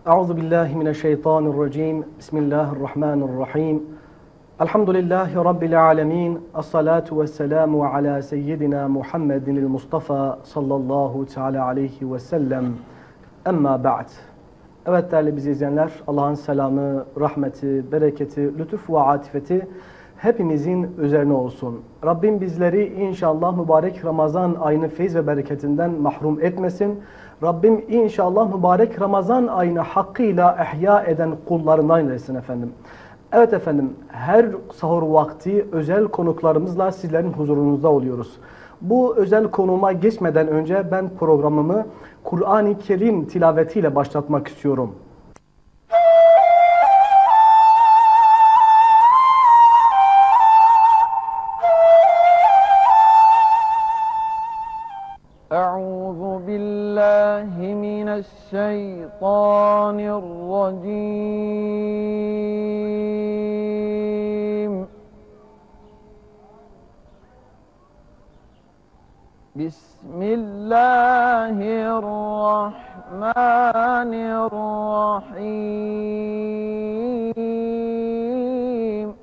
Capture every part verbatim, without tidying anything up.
Euzu billahi mineşşeytanirracim. Bismillahirrahmanirrahim. Elhamdülillahi rabbil alamin. Essalatu vesselamu ala seyyidina Muhammedinil Mustafa sallallahu teala aleyhi ve sellem. Emma ba'd. Evet değerli bizi izleyenler, Allah'ın selamı, rahmeti, bereketi, lütuf ve atifeti hepimizin üzerine olsun. Rabbim bizleri inşallah mübarek Ramazan ayını feyz ve bereketinden mahrum etmesin. Rabbim inşallah mübarek Ramazan ayını hakkıyla ihya eden kullarından eylesin efendim. Evet efendim, her sahur vakti özel konuklarımızla sizlerin huzurunuzda oluyoruz. Bu özel konuma geçmeden önce ben programımı Kur'an-ı Kerim tilavetiyle başlatmak istiyorum. Euzu billahi mineşşeytanirracim. Bismillahirrahmanirrahim.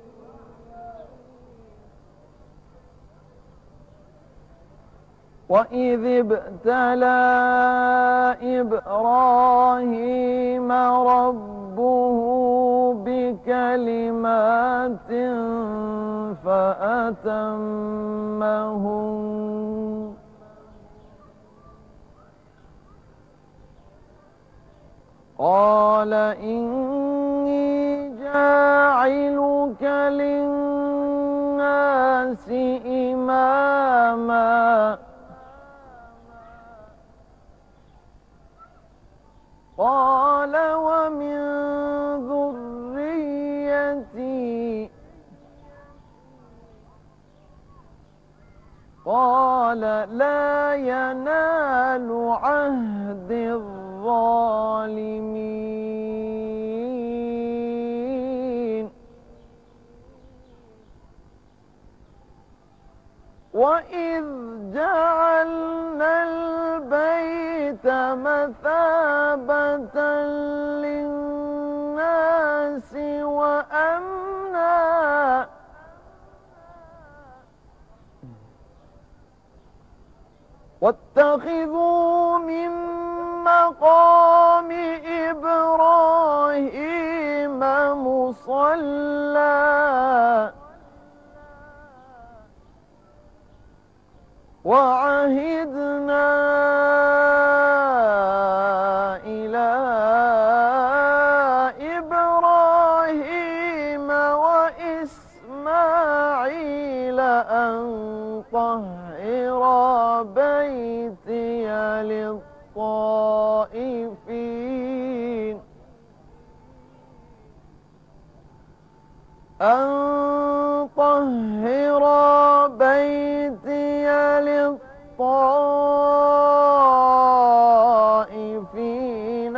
وَإِذِ ابْتَلَى إِبْرَاهِيمَ رَبُّهُ بِكَلِمَاتٍ فَأَتَمَّهُنَّ قَالَ إِنِّي جَاعِلُكَ لِلنَّاسِ إِمَامًا قال ومن ذريتي قال لا ينال عهد الظالمين وإذ جعلنا البيت مثابة للناس وأمنا واتخذوا من مقام إبراهيم مصلى وعهدنا إلى إبراهيم وإسماعيل أن طهر بيتي للطائفين أن طهر بيتي للطائفين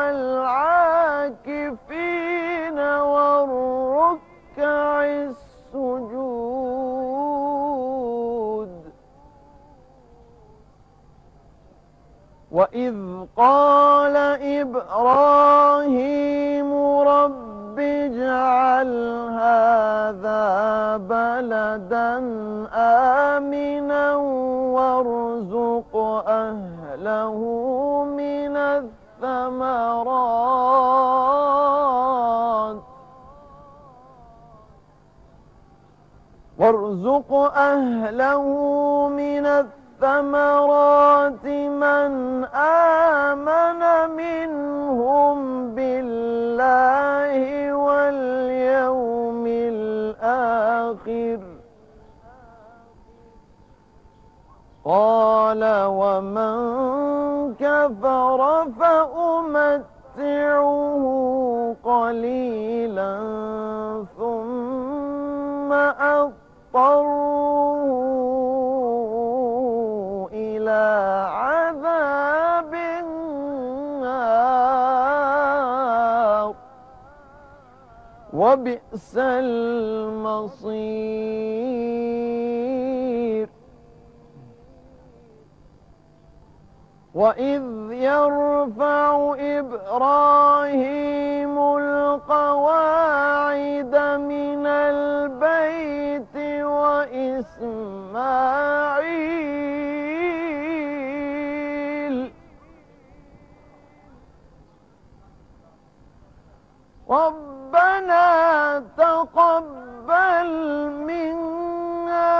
والعاكفين والركع السجود وإذ قال إبراهيم رب اجعل هذا بلدا آمنا وارزق أهله من الثمرات وارزق أهله من الثمرات من آمن منهم بالله واليوم الآخر قال ومن كفر فأمتعه قليلا ثم أضطره إلى عذاب النار وبئس المصير. وَإِذْ يَرْفَعُ إِبْرَاهِيمُ الْقَوَاعِدَ مِنَ الْبَيْتِ وَإِسْمَاعِيلُ رَبَّنَا تَقَبَّلْ مِنَّا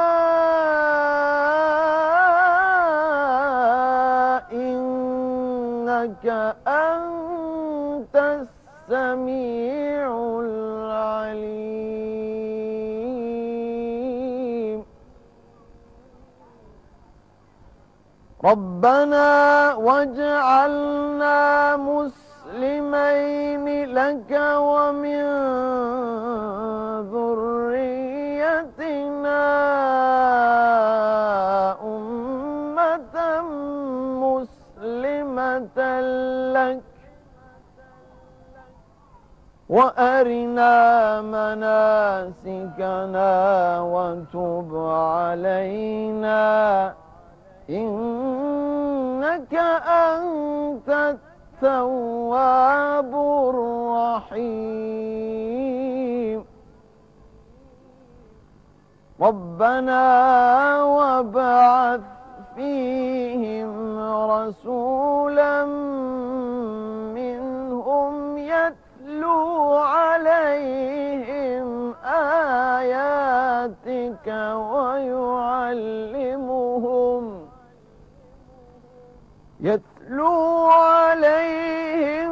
إِنَّكَ أَنْتَ السَّمِيعُ الْعَلِيمُ رَبَّنَا وَاجْعَلْنَا مسلمين لك ومن ذريتنا أمة مسلمة لك وأرنا مناسكنا وتب علينا إنك أنت التواب الرحيم ربنا وابعث فيهم رسولا منهم يتلو عليهم آياتك ويعلمهم يتلو عليهم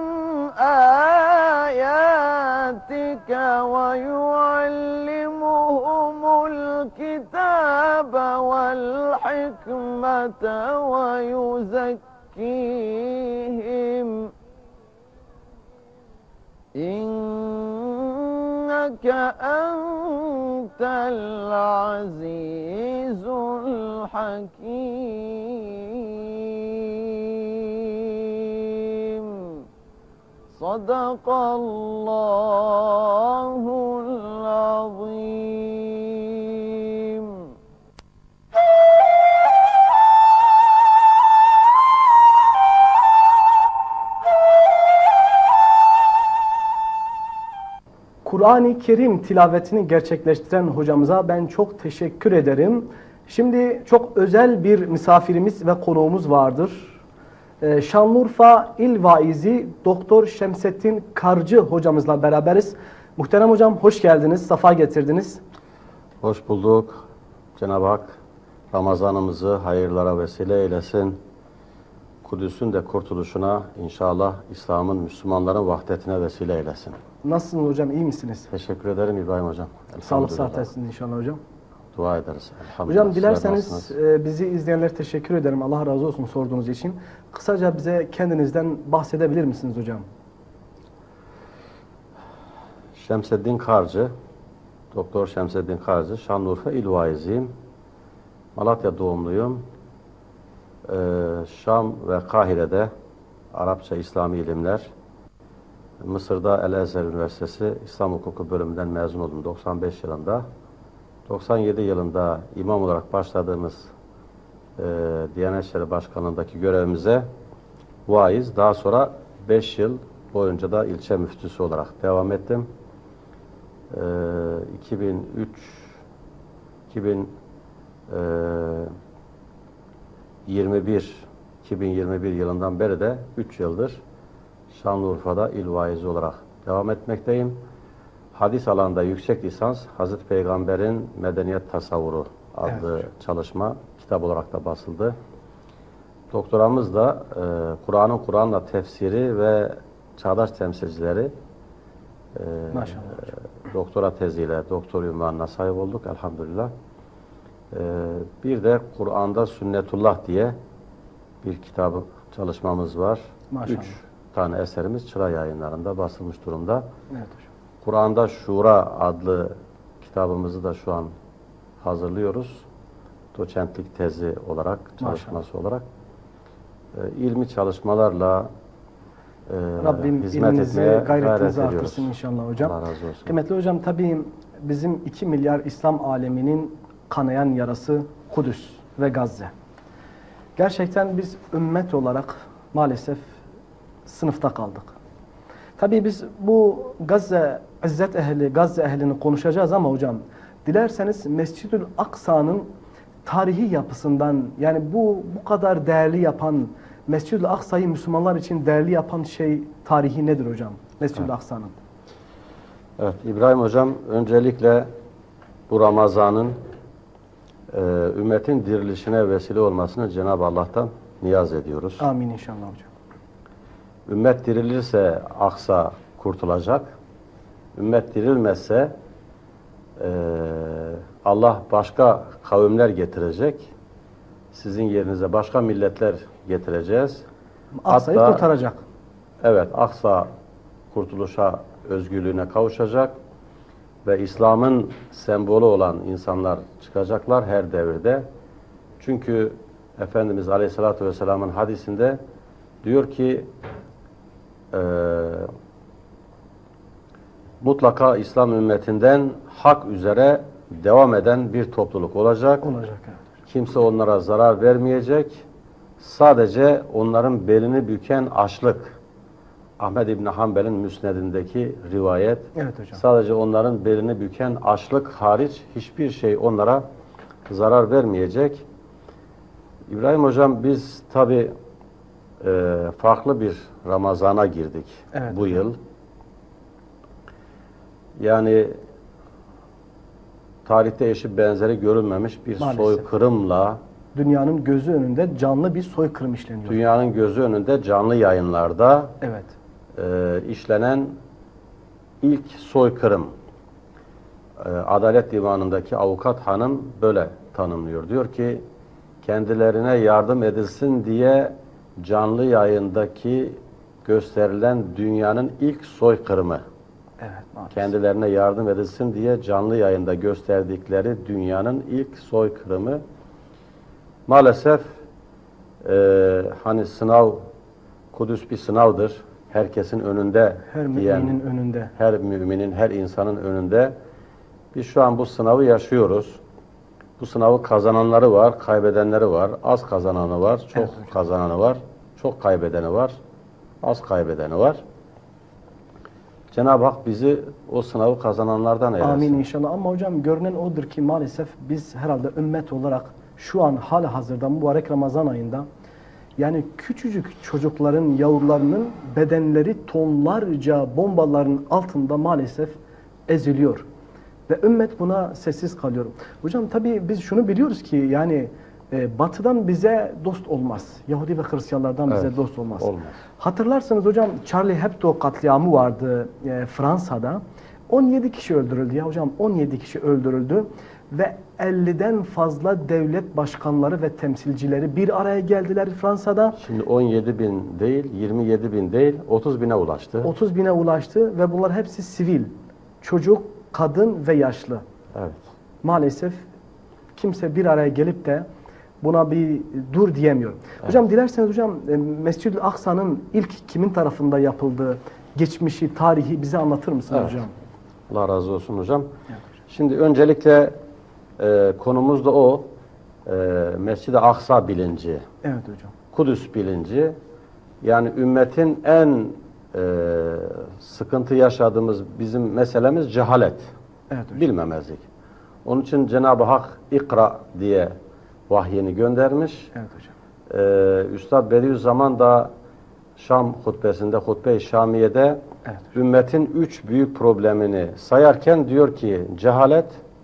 آياتك ويعلمهم الكتاب والحكمة ويزكيهم إنك أنت العزيز الحكيم صدق الله العظيم. Kur'an-ı Kerim tilavetini gerçekleştiren hocamıza ben çok teşekkür ederim. Şimdi çok özel bir misafirimiz ve konuğumuz vardır. Ee, Şanlıurfa İl Vaizi Doktor Şemsettin Karcı hocamızla beraberiz. Muhterem hocam hoş geldiniz, safa getirdiniz. Hoş bulduk. Cenab-ı Hak Ramazanımızı hayırlara vesile eylesin. Kudüs'ün de kurtuluşuna inşallah İslam'ın, Müslümanların vahdetine vesile eylesin. Nasılsınız hocam, iyi misiniz? Teşekkür ederim İbrahim hocam. Sağlık sıhhat etsin inşallah hocam. Dua ederiz. Elhamdülillah. Hocam dilerseniz e, bizi izleyenler teşekkür ederim. Allah razı olsun sorduğunuz için. Kısaca bize kendinizden bahsedebilir misiniz hocam? Şemseddin Karcı, Doktor Şemseddin Karcı, Şanlıurfa İl Vaiziyim. Malatya doğumluyum. Ee, Şam ve Kahire'de Arapça İslami ilimler, Mısır'da El-Ezher Üniversitesi İslam Hukuku bölümünden mezun oldum doksan beş yılında. doksan yedi yılında imam olarak başladığımız e, Diyanet İşleri Başkanlığı'ndaki görevimize vaiz, daha sonra beş yıl boyunca da ilçe müftüsü olarak devam ettim. E, iki bin üç iki bin yirmi bir iki bin yirmi bir yılından beri de üç yıldır Şanlıurfa'da il vaizi olarak devam etmekteyim. Hadis alanında yüksek lisans, Hazreti Peygamber'in Medeniyet Tasavvuru adlı evet. çalışma kitap olarak da basıldı. Doktoramız da e, Kur'an'ın Kur'an'la tefsiri ve çağdaş temsilcileri e, Maşallah. E, doktora teziyle doktor unvanına sahip olduk elhamdülillah. E, bir de Kur'an'da Sünnetullah diye bir kitabı çalışmamız var. Maşallah. Üç tane eserimiz Çıra Yayınları'nda basılmış durumda. Evet hocam. Kur'an'da Şura adlı kitabımızı da şu an hazırlıyoruz. Doçentlik tezi olarak, çalışması Maşallah. olarak. E, ilmi çalışmalarla e, Rabbim hizmet ilminizi, etmeye gayretinizi gayret artırsın ediyoruz. inşallah hocam. Allah razı olsun. Kıymetli hocam, tabii bizim iki milyar İslam aleminin kanayan yarası Kudüs ve Gazze. Gerçekten biz ümmet olarak maalesef sınıfta kaldık. Tabii biz bu Gazze, İzzet ehli, Gazze ehlini konuşacağız ama hocam dilerseniz Mescid-ül Aksa'nın tarihi yapısından, yani bu bu kadar değerli yapan, Mescid-ül Aksa'yı Müslümanlar için değerli yapan şey tarihi nedir hocam? Mescid-ül Evet. Aksa'nın. Evet, İbrahim Hocam, öncelikle bu Ramazan'ın e, ümmetin dirilişine vesile olmasını Cenab-ı Allah'tan niyaz ediyoruz. Amin inşallah hocam. Ümmet dirilirse Aksa kurtulacak. Ümmet dirilmezse e, Allah başka kavimler getirecek. Sizin yerinize başka milletler getireceğiz. Aksa'yı Hatta- kurtaracak. Evet, Aksa kurtuluşa, özgürlüğüne kavuşacak ve İslam'ın sembolü olan insanlar çıkacaklar her devirde. Çünkü Efendimiz Aleyhisselatü Vesselam'ın hadisinde diyor ki e, mutlaka İslam ümmetinden hak üzere devam eden bir topluluk olacak. Olacak. Evet. Kimse onlara zarar vermeyecek. Sadece onların belini büken açlık. Ahmed İbni Hanbel'in müsnedindeki rivayet. Evet hocam. Sadece onların belini büken açlık hariç hiçbir şey onlara zarar vermeyecek. İbrahim Hocam, biz tabi e, farklı bir Ramazan'a girdik Evet bu hocam. yıl. Yani tarihte eşi benzeri görülmemiş bir Maalesef. soykırımla Dünyanın gözü önünde canlı bir soykırım işleniyor. dünyanın gözü önünde canlı yayınlarda Evet. e, işlenen ilk soykırım. E, Adalet Divanı'ndaki avukat hanım böyle tanımlıyor. Diyor ki kendilerine yardım edilsin diye canlı yayındaki gösterilen dünyanın ilk soykırımı. Evet. Maalesef. Kendilerine yardım edilsin diye canlı yayında gösterdikleri dünyanın ilk soykırımı. Maalesef e, hani sınav, Kudüs bir sınavdır. Herkesin önünde Her diyen, müminin önünde. her müminin, her insanın önünde. Biz şu an bu sınavı yaşıyoruz. Bu sınavı kazananları var, kaybedenleri var. Az kazananı var, çok Evet hocam. kazananı var. Çok kaybedeni var, az kaybedeni var. Cenab-ı Hak bizi o sınavı kazananlardan eylesin. Amin inşallah. Ama hocam görünen odur ki maalesef biz herhalde ümmet olarak şu an hala hazırda mübarek Ramazan ayında yani küçücük çocukların, yavrularının bedenleri tonlarca bombaların altında maalesef eziliyor. Ve ümmet buna sessiz kalıyor. Hocam tabii biz şunu biliyoruz ki yani e, batıdan bize dost olmaz. Yahudi ve Hristiyanlardan bize Evet, dost olmaz. olmaz. Hatırlarsanız hocam Charlie Hebdo katliamı vardı e, Fransa'da. on yedi kişi öldürüldü ya hocam. on yedi kişi öldürüldü ve elliden fazla devlet başkanları ve temsilcileri bir araya geldiler Fransa'da. Şimdi on yedi bin değil, yirmi yedi bin değil, otuz bine ulaştı. otuz bine ulaştı ve bunlar hepsi sivil. Çocuk, kadın ve yaşlı. Evet. Maalesef kimse bir araya gelip de buna bir dur diyemiyor. Hocam dilerseniz hocam e, Mescid-ül Aksa'nın ilk kimin tarafında yapıldığı, geçmişi, tarihi bize anlatır mısınız Evet. hocam? Allah razı olsun hocam. Şimdi öncelikle e, konumuz da o. E, Mescid-i Aksa bilinci, Evet hocam. Kudüs bilinci. Yani ümmetin en e, sıkıntı yaşadığımız bizim meselemiz cehalet. Evet hocam. Bilmemezlik. Onun için Cenab-ı Hak ikra diye vahyini göndermiş. Evet hocam. Ee, Üstad Bediüzzaman da Şam hutbesinde, hutbe-i Şamiye'de Evet. ümmetin üç büyük problemini sayarken diyor ki cehalet,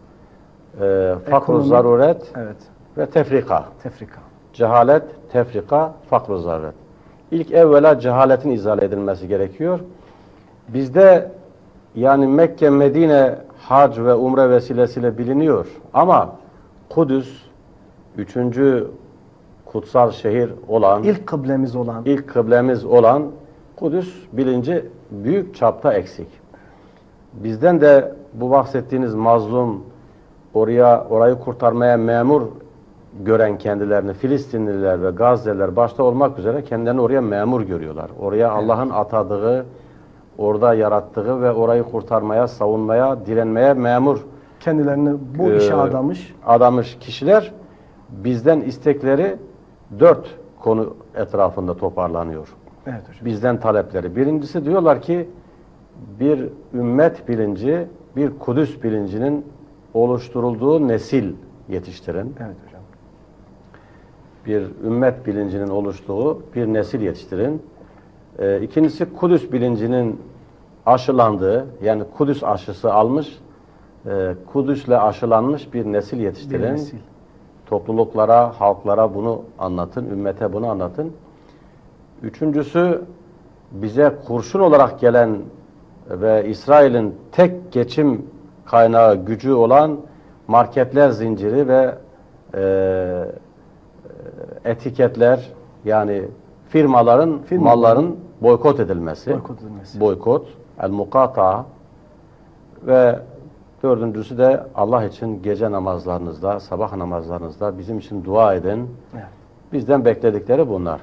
e, fakr-ı Ekonomi. zaruret Evet. ve tefrika. Tefrika. Cehalet, tefrika, fakr-ı zaruret. İlk evvela cehaletin izale edilmesi gerekiyor. Bizde yani Mekke, Medine hac ve umre vesilesiyle biliniyor. Ama Kudüs, üçüncü kutsal şehir olan, İlk kıblemiz olan. ilk kıblemiz olan Kudüs bilinci büyük çapta eksik. Bizden de bu bahsettiğiniz mazlum, oraya orayı kurtarmaya memur gören kendilerini Filistinliler ve Gazze'liler başta olmak üzere kendilerini oraya memur görüyorlar. Oraya Allah'ın atadığı, orada yarattığı ve orayı kurtarmaya, savunmaya, direnmeye memur Kendilerini bu Ee, işe adamış. adamış kişiler bizden istekleri dört konu etrafında toparlanıyor. Evet hocam. Bizden talepleri. Birincisi diyorlar ki bir ümmet bilinci, bir Kudüs bilincinin oluşturulduğu nesil yetiştirin. Evet hocam. Bir ümmet bilincinin oluştuğu bir nesil yetiştirin. Ee, ikincisi Kudüs bilincinin aşılandığı, yani Kudüs aşısı almış, e, Kudüs'le aşılanmış bir nesil yetiştirin. Bir nesil. Topluluklara, halklara bunu anlatın, ümmete bunu anlatın. Üçüncüsü, bize kurşun olarak gelen ve İsrail'in tek geçim kaynağı, gücü olan marketler zinciri ve e, etiketler, yani firmaların, Firmaların malların boykot edilmesi. Boykot edilmesi. Boykot, el-mukata ve dördüncüsü de Allah için gece namazlarınızda, sabah namazlarınızda bizim için dua edin. Evet. Bizden bekledikleri bunlar.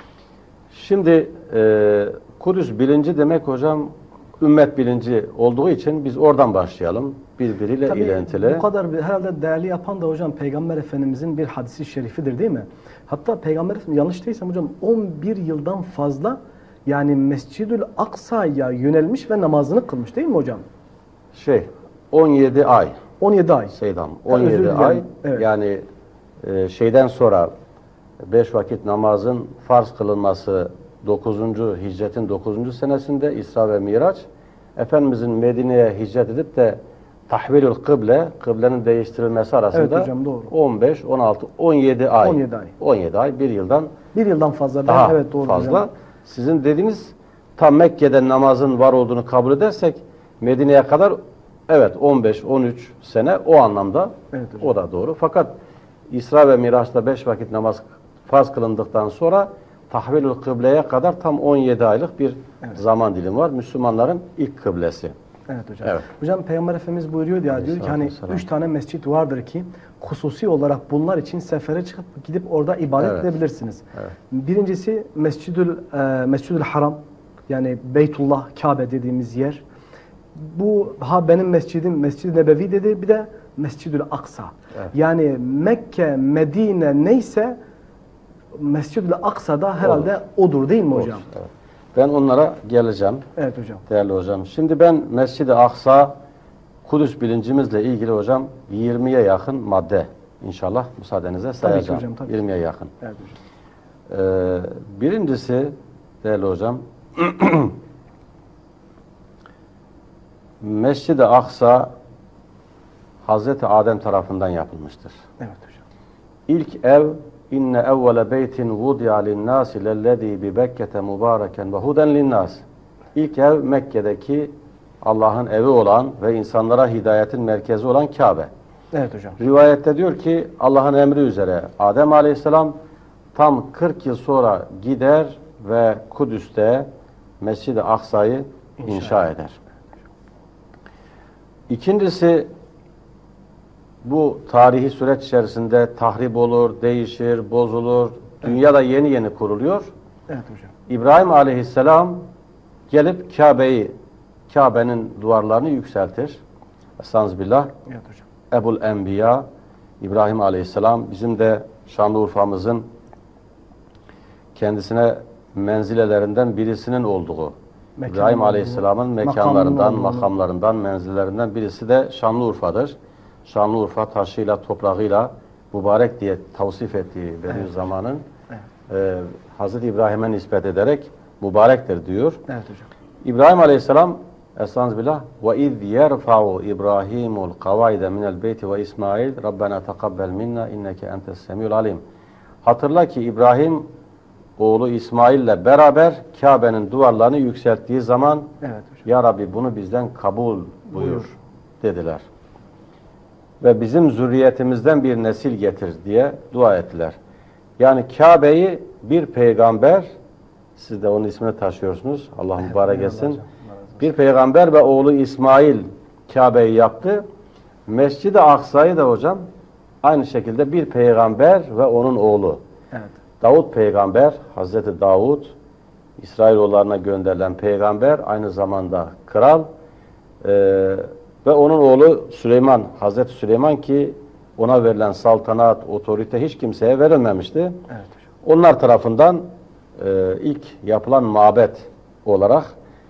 Şimdi e, Kudüs bilinci demek hocam, ümmet bilinci olduğu için biz oradan başlayalım. Birbiriyle Tabii ilintili. bu kadar bir, herhalde değerli yapan da hocam Peygamber Efendimizin bir hadisi şerifidir değil mi? Hatta Peygamber Efendimiz, yanlış değilsem hocam, on bir yıldan fazla yani Mescid-ül Aksa'ya yönelmiş ve namazını kılmış değil mi hocam? Şey, on yedi ay. on yedi ay. Seydam, Ha, on özür yedi dilerim. ay. Evet. Yani e, şeyden sonra beş vakit namazın farz kılınması dokuzuncu hicretin dokuzuncu senesinde İsra ve Miraç, Efendimizin Medine'ye hicret edip de tahvilül kıble, kıblenin değiştirilmesi arasında Evet hocam, doğru. on beş, on altı, on yedi ay. on yedi ay. on yedi ay, bir yıldan Bir yıldan fazla. Ben, daha evet doğru fazla. hocam. Sizin dediğiniz tam Mekke'de namazın var olduğunu kabul edersek Medine'ye kadar evet on beş on üç sene o anlamda, Evet hocam. o da doğru. Fakat İsra ve Miraç'ta beş vakit namaz farz kılındıktan sonra tahvilül kıbleye kadar tam on yedi aylık bir Evet. zaman dilimi var. Müslümanların ilk kıblesi. Evet hocam. Evet. Hocam Peygamber Efendimiz buyuruyor ya, diyor ki hani Aleyhisselatü üç tane mescit vardır ki hususi olarak bunlar için sefere çıkıp gidip orada ibadet Evet. edebilirsiniz. Evet. Birincisi Mescidül e, Mescidül Haram, yani Beytullah, Kabe dediğimiz yer. Bu ha benim mescidim Mescid-i Nebevi dedi, bir de Mescidül Aksa. Evet. Yani Mekke, Medine neyse Mescidül Aksa'da herhalde odur değil mi Olur, hocam? evet. Ben onlara geleceğim. Evet hocam. Değerli hocam. Şimdi ben Mescid-i Aksa Kudüs bilincimizle ilgili hocam yirmiye yakın madde inşallah müsaadenizle sayacağım. hocam, tabii. yirmiye yakın. Evet hocam. Ee, birincisi değerli hocam, Mescid-i Aksa Hazreti Adem tarafından yapılmıştır. Evet hocam. İlk ev, inne evvele beytin vudi'a linnâsi lellezî bi Bekke'te mübâreken ve huden linnâs. İlk ev Mekke'deki Allah'ın evi olan ve insanlara hidayetin merkezi olan Kabe. Evet hocam. Rivayette diyor ki Allah'ın emri üzere Adem Aleyhisselam tam kırk yıl sonra gider ve Kudüs'te Mescid-i Aksa'yı inşa, İnşa eder. İkincisi, bu tarihi süreç içerisinde tahrip olur, değişir, bozulur. Dünya da yeni yeni kuruluyor. Evet hocam. İbrahim Aleyhisselam gelip Kabe'yi, Kabe'nin duvarlarını yükseltir. Estağfirullah. Evet hocam. Ebul Enbiya İbrahim Aleyhisselam bizim de Şanlıurfa'mızın kendisine menzilelerinden birisinin olduğu, Mekan İbrahim olduğu, Aleyhisselam'ın makamının mekanlarından, olduğu. makamlarından, menzillerinden birisi de Şanlıurfa'dır. Şanlıurfa taşıyla, toprağıyla mübarek diye tavsif ettiği Bediüzzaman'ın Evet. e, Hazreti İbrahim'e nispet ederek mübarektir diyor. Evet hocam. İbrahim Aleyhisselam Estağfirullah ve iz yerfa'u İbrahimul kavaide minel beyti ve İsmail Rabbena tekabbel minna inneke entes semiyul alim. Hatırla ki İbrahim oğlu İsmail'le beraber Kabe'nin duvarlarını yükselttiği zaman Evet hocam. Ya Rabbi bunu bizden kabul buyur, Buyur. dediler. Ve bizim zürriyetimizden bir nesil getir diye dua ettiler. Yani Kabe'yi bir peygamber, siz de onun ismini taşıyorsunuz, Allah mübarek etsin. Bir peygamber ve oğlu İsmail Kabe'yi yaptı. Mescid-i Aksa'yı da hocam aynı şekilde bir peygamber ve onun oğlu. Evet. Davud peygamber, Hazreti Davud, İsrailoğullarına gönderilen peygamber, aynı zamanda kral ee, ve onun oğlu Süleyman, Hazreti Süleyman ki ona verilen saltanat, otorite hiç kimseye verilmemişti. Evet hocam. onlar tarafından e, ilk yapılan mabet olarak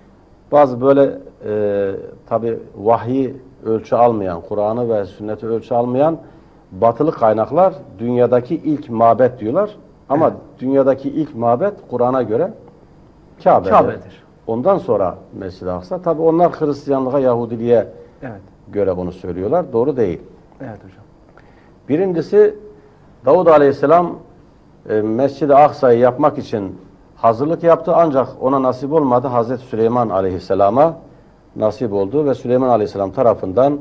bazı böyle e, tabi vahyi ölçü almayan, Kur'an'ı ve sünneti ölçü almayan batılı kaynaklar dünyadaki ilk mabet diyorlar. Ama evet. dünyadaki ilk mabet Kur'an'a göre Kabe'dir. Kabe'dir. Ondan sonra Mescid-i Aksa. Tabi onlar Hristiyanlığa, Yahudiliğe evet. göre bunu söylüyorlar. Doğru değil. Evet hocam. Birincisi Davud Aleyhisselam e, Mescid-i Aksa'yı yapmak için hazırlık yaptı. Ancak ona nasip olmadı. Hazreti Süleyman Aleyhisselam'a nasip oldu ve Süleyman Aleyhisselam tarafından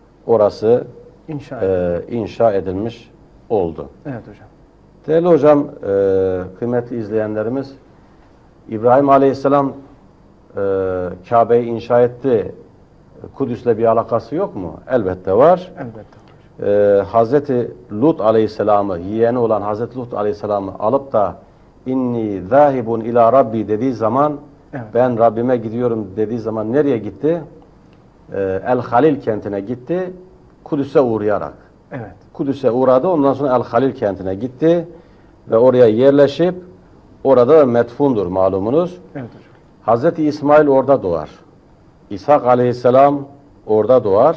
orası inşa, e, inşa edilmiş oldu. Evet hocam. Değerli hocam, e, kıymetli izleyenlerimiz, İbrahim Aleyhisselam e, Kabe'yi inşa etti. Kudüs'le bir alakası yok mu? Elbette var. Elbette. Ee, Hazreti Lut Aleyhisselam'ı, yeğeni olan Hazreti Lut Aleyhisselam'ı alıp da inni zahibun ila rabbi dediği zaman evet. ben Rabbime gidiyorum dediği zaman nereye gitti? Ee, El Halil kentine gitti. Kudüs'e uğrayarak. Evet. Kudüs'e uğradı. Ondan sonra El Halil kentine gitti ve oraya yerleşip orada metfundur malumunuz. Evet hocam. Hazreti İsmail orada doğar. İshak Aleyhisselam orada doğar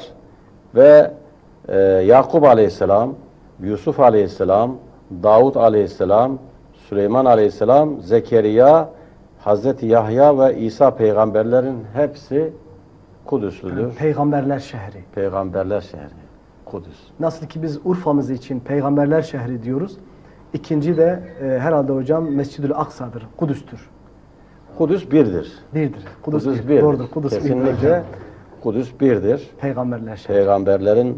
ve Ee, Yakup Aleyhisselam, Yusuf Aleyhisselam, Davud Aleyhisselam, Süleyman Aleyhisselam, Zekeriya, Hazreti Yahya ve İsa peygamberlerin hepsi Kudüslüdür. Peygamberler şehri. Peygamberler şehri. Kudüs. Nasıl ki biz Urfa'mız için peygamberler şehri diyoruz. İkinci de e, herhalde hocam Mescid-ül Aksa'dır. Kudüs'tür. Kudüs birdir. Birdir. Kudüs, Kudüs bir. birdir. Doğrudur. Kudüs Kesinlikle birdir. Kudüs birdir. Peygamberler şehri. Peygamberlerin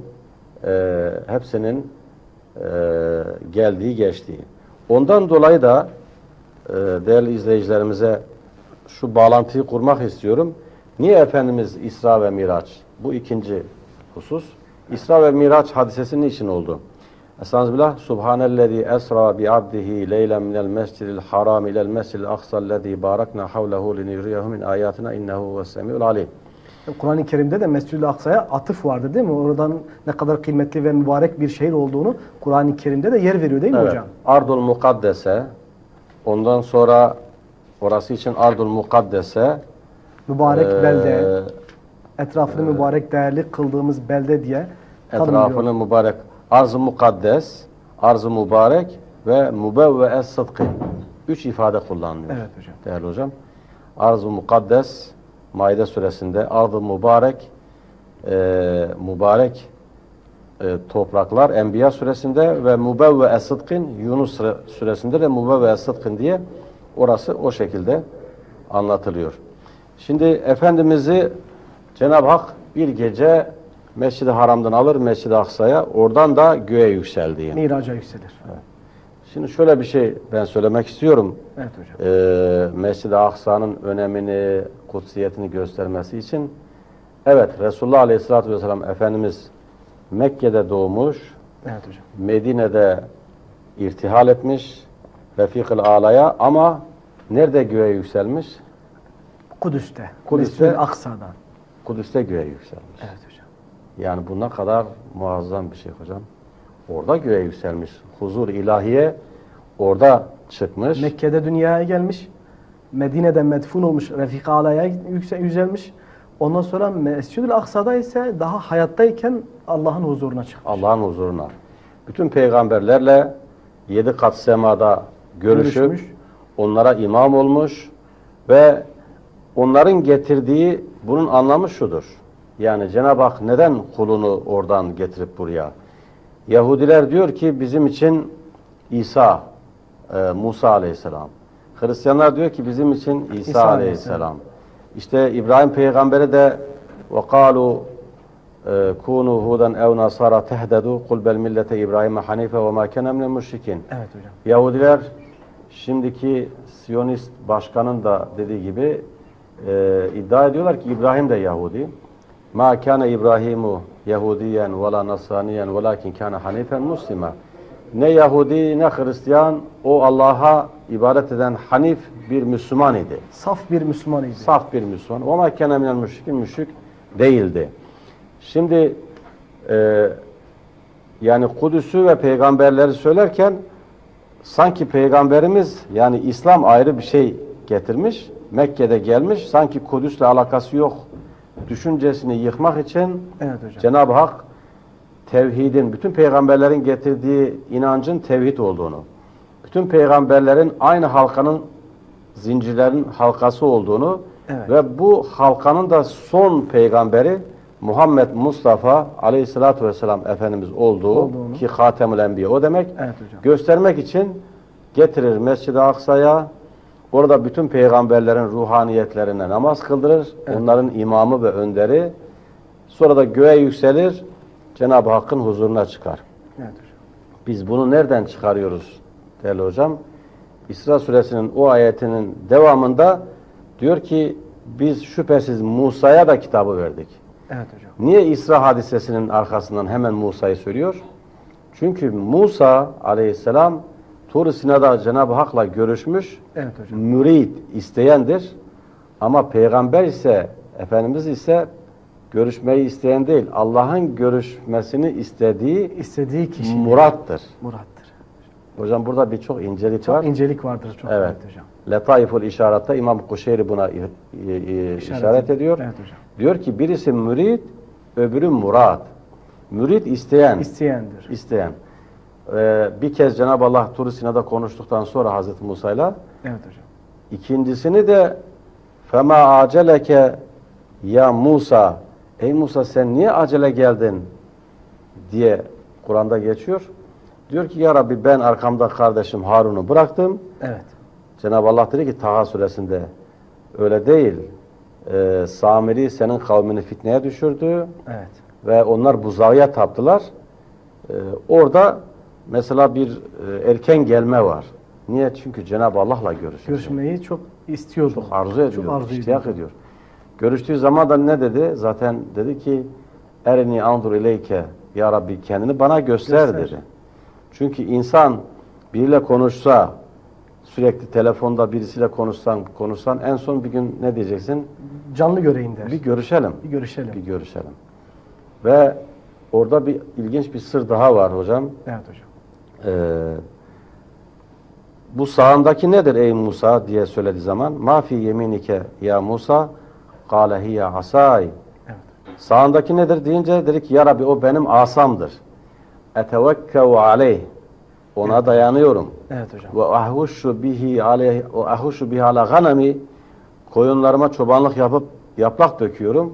e, hepsinin e, geldiği, geçtiği. Ondan dolayı da e, değerli izleyicilerimize şu bağlantıyı kurmak istiyorum. Niye Efendimiz İsra ve Miraç? Bu ikinci husus. İsra ve Miraç hadisesi niçin oldu? Estağfirullah. Subhanellezî esra bi abdihi leylen minel mescidil haram ilel mescidil aksa'llezî barakna havlehu linuriyehu min ayatina innehu vessemî'ul alîm. Kur'an-ı Kerim'de de Mescid-i Aksa'ya atıf vardı değil mi? Oradan ne kadar kıymetli ve mübarek bir şehir olduğunu Kur'an-ı Kerim'de de yer veriyor değil mi evet. hocam? Ardul Mukaddese, ondan sonra orası için Ardul Mukaddese, mübarek e, belde, etrafını e, mübarek değerli kıldığımız belde diye tanımlıyor. Etrafını mübarek, arz-ı mukaddes, arz-ı mübarek ve mübevve es-sıdkı. Üç ifade kullanılıyor. Evet hocam. Değerli hocam. Arz-ı mukaddes, Maide suresinde, arz-ı mübarek, e, mübarek e, topraklar Enbiya suresinde ve mübevve es-sıdkın Yunus suresinde de mübevve es-sıdkın diye orası o şekilde anlatılıyor. Şimdi Efendimiz'i Cenab-ı Hak bir gece Mescid-i Haram'dan alır Mescid-i Aksa'ya, oradan da göğe yükseldiği. Miraca yükselir. Evet. Şimdi şöyle bir şey ben söylemek istiyorum. Evet hocam. Ee, Mescid-i Aksa'nın önemini, kutsiyetini göstermesi için. Evet, Resulullah Aleyhisselatü Vesselam Efendimiz Mekke'de doğmuş, evet hocam. Medine'de irtihal etmiş, Refik-ül Ala'ya, ama nerede göğe yükselmiş? Kudüs'te. Kudüs'te. Mescid-i Aksa'dan. Kudüs'te göğe yükselmiş. Evet hocam. Yani bu ne kadar muazzam bir şey hocam. Orada göğe yükselmiş. Huzur ilahiye orada çıkmış. Mekke'de dünyaya gelmiş. Medine'de medfun olmuş. Refik-i Ala'ya yükselmiş. Ondan sonra Mescid-ül Aksa'da ise daha hayattayken Allah'ın huzuruna çıkmış. Allah'ın huzuruna. Bütün peygamberlerle yedi kat semada görüşüp görüşmüş, onlara imam olmuş ve onların getirdiği, bunun anlamı şudur. Yani Cenab-ı Hak neden kulunu oradan getirip buraya? Yahudiler diyor ki bizim için İsa, e, Musa Aleyhisselam. Hristiyanlar diyor ki bizim için İsa, İsa Aleyhisselam. Aleyhisselam. İşte İbrahim Peygamberi de وَقَالُوا كُونُوا هُودًا اَوْ نَصَارَ تَهْدَدُوا قُلْ بَلْ مِلَّةَ İbrahim Hanife وَمَا كَنَ مِنَ الْمُشْرِكِينَ. Evet hocam. Yahudiler, şimdiki Siyonist başkanın da dediği gibi e, iddia ediyorlar ki İbrahim de Yahudi. مَا كَانَ İbrahimu Yahudiyen وَلَا نَصْرَانِيًا وَلَاكِنْ كَانَ حَنِيفًا مُسْلِمًا. Ne Yahudi ne Hristiyan, o Allah'a ibadet eden Hanif bir Müslüman idi. Saf bir Müslüman idi. Saf bir Müslüman. وَمَا كَانَ مِنَ الْمُشْرِكِينَ, müşrik değildi. Şimdi e, yani Kudüs'ü ve peygamberleri söylerken sanki Peygamberimiz yani İslam ayrı bir şey getirmiş, Mekke'de gelmiş, sanki Kudüs'le alakası yok düşüncesini yıkmak için Evet hocam. Cenab-ı Hak tevhidin, bütün peygamberlerin getirdiği inancın tevhid olduğunu, bütün peygamberlerin aynı halkanın, zincirlerin halkası olduğunu Evet. ve bu halkanın da son peygamberi Muhammed Mustafa Aleyhisselatü Vesselam Efendimiz olduğu Olduğunu. ki Hatemül Enbiya o demek, Evet hocam. göstermek için getirir Mescid-i Aksa'ya, orada bütün peygamberlerin ruhaniyetlerine namaz kıldırır, Evet. onların imamı ve önderi, sonra da göğe yükselir, Cenab-ı Hakk'ın huzuruna çıkar. Evet hocam. Biz bunu nereden çıkarıyoruz değerli hocam? İsra suresinin o ayetinin devamında diyor ki biz şüphesiz Musa'ya da kitabı verdik. Evet hocam. Niye İsra hadisesinin arkasından hemen Musa'yı söylüyor? Çünkü Musa aleyhisselam Tur-i Sina'da Cenab-ı Hak'la görüşmüş, Evet hocam. mürid, isteyendir. Ama peygamber ise, Efendimiz ise görüşmeyi isteyen değil, Allah'ın görüşmesini istediği İstediği kişi murattır. murattır. Hocam burada birçok incelik Çok var. incelik vardır çok Evet. evet hocam. Letaiful İşaret'te İmam Kuşeyri buna i- i- i- işaret ediyor. Evet hocam. Diyor ki birisi mürid, öbürü murad. Mürid isteyen, İsteyendir. isteyen. Ee, bir kez Cenab-ı Allah Tur-i Sina'da konuştuktan sonra Hazreti Musa'yla, Evet hocam. ikincisini de fema aceleke ya Musa, ey Musa sen niye acele geldin diye Kur'an'da geçiyor. Diyor ki ya Rabbi ben arkamda kardeşim Harun'u bıraktım. Evet. Cenab-ı Allah dedi ki Taha suresinde öyle değil. Ee, Samiri senin kavmini fitneye düşürdü Evet. ve onlar buzağıya taptılar. Ee, orada mesela bir e, erken gelme var. Niye? Çünkü Cenab-ı Allah'la görüşecek. Görüşmeyi çok istiyordu. Çok arzu ediyor, Çok arzu iştiyak ediyordu. ediyor. Görüştüğü zaman da ne dedi? Zaten dedi ki erini andur ileyke ya Rabbi kendini bana göster, Göster. dedi. Çünkü insan biriyle konuşsa, sürekli telefonda birisiyle konuşsan, konuşsan en son bir gün ne diyeceksin? Canlı göreyim der. Bir görüşelim. Bir görüşelim. Bir görüşelim. Ve orada bir ilginç bir sır daha var hocam. Evet hocam. Ee, bu sağındaki nedir ey Musa diye söylediği zaman ma fi yeminike ya Musa kâle hiye asay. Evet. Sağındaki nedir deyince dedi ki ya Rabbi o benim asamdır. Etevekkevu aleyh. Ona Evet. dayanıyorum. Evet hocam. Ve ahuşu bihi aleyh ve ahuşu bihi ala ganami. Koyunlarıma çobanlık yapıp yaprak döküyorum.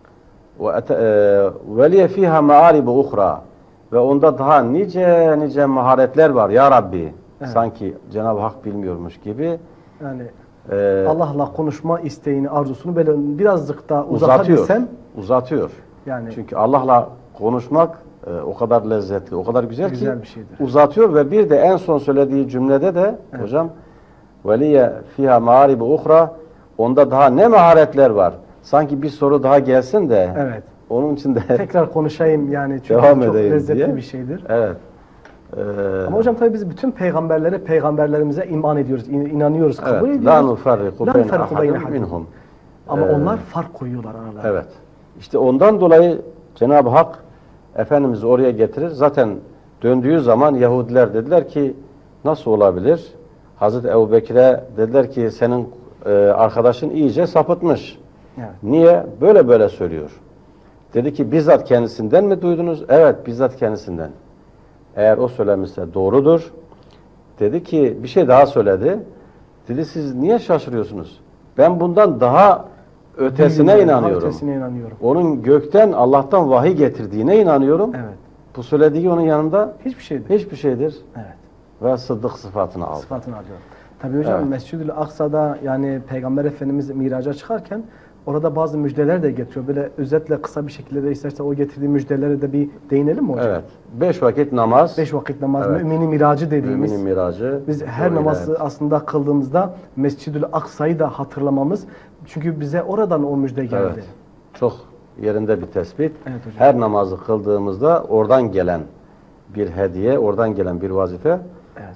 Ve ete- e, ve liye fiha ma'aribu uhra. Ve onda daha nice nice maharetler var ya Rabbi. Evet. Sanki Cenab-ı Hak bilmiyormuş gibi. Yani e, Allah'la konuşma isteğini, arzusunu böyle birazcık daha uzatıyor. uzatabilsem Uzatıyor. yani Çünkü Allah'la konuşmak e, o kadar lezzetli, o kadar güzel, Güzel ki bir şeydir. uzatıyor ve bir de en son söylediği cümlede de Evet. hocam veliye fiha ma'aribu uhra, onda daha ne maharetler var. Sanki bir soru daha gelsin de evet. onun için de Tekrar konuşayım yani çünkü devam çok edeyim lezzetli diye. bir şeydir. Evet. Ee, Ama hocam tabii biz bütün peygamberlere, peygamberlerimize iman ediyoruz, in- inanıyoruz, kabul evet. ediyoruz. La nufarriku La beyne nufarriku beyne ahadin ahadin. minhum. Ama Ee, onlar fark koyuyorlar aralarında. Evet. İşte ondan dolayı Cenab-ı Hak Efendimiz'i oraya getirir. Zaten döndüğü zaman Yahudiler dediler ki nasıl olabilir? Hazreti Ebubekir'e dediler ki senin e, arkadaşın iyice sapıtmış. Evet. Niye? Böyle böyle söylüyor. Dedi ki bizzat kendisinden mi duydunuz? Evet bizzat kendisinden. Eğer o söylemişse doğrudur. Dedi ki bir şey daha söyledi. Dedi siz niye şaşırıyorsunuz? Ben bundan daha ötesine Büyüğüne, daha inanıyorum. Ötesine inanıyorum. Onun gökten Allah'tan vahiy getirdiğine inanıyorum. Evet. Bu söylediği onun yanında Hiçbir şeydir. hiçbir şeydir. Evet. Ve sıddık sıfatını aldı. Sıfatını alıyor. Tabii hocam Evet. Mescid-ül Aksa'da yani Peygamber Efendimiz miraca çıkarken orada bazı müjdeler de getiriyor. Böyle özetle kısa bir şekilde de isterse o getirdiği müjdelere de bir değinelim mi hocam? Evet. Beş vakit namaz. Beş vakit namaz, Evet. mümini miracı dediğimiz. Müminin miracı. Biz her o namazı ileride. aslında kıldığımızda Mescid-ül Aksa'yı da hatırlamamız. Çünkü bize oradan o müjde geldi. Evet. Çok yerinde bir tespit. Evet hocam. Her namazı kıldığımızda oradan gelen bir hediye, oradan gelen bir vazife. Evet.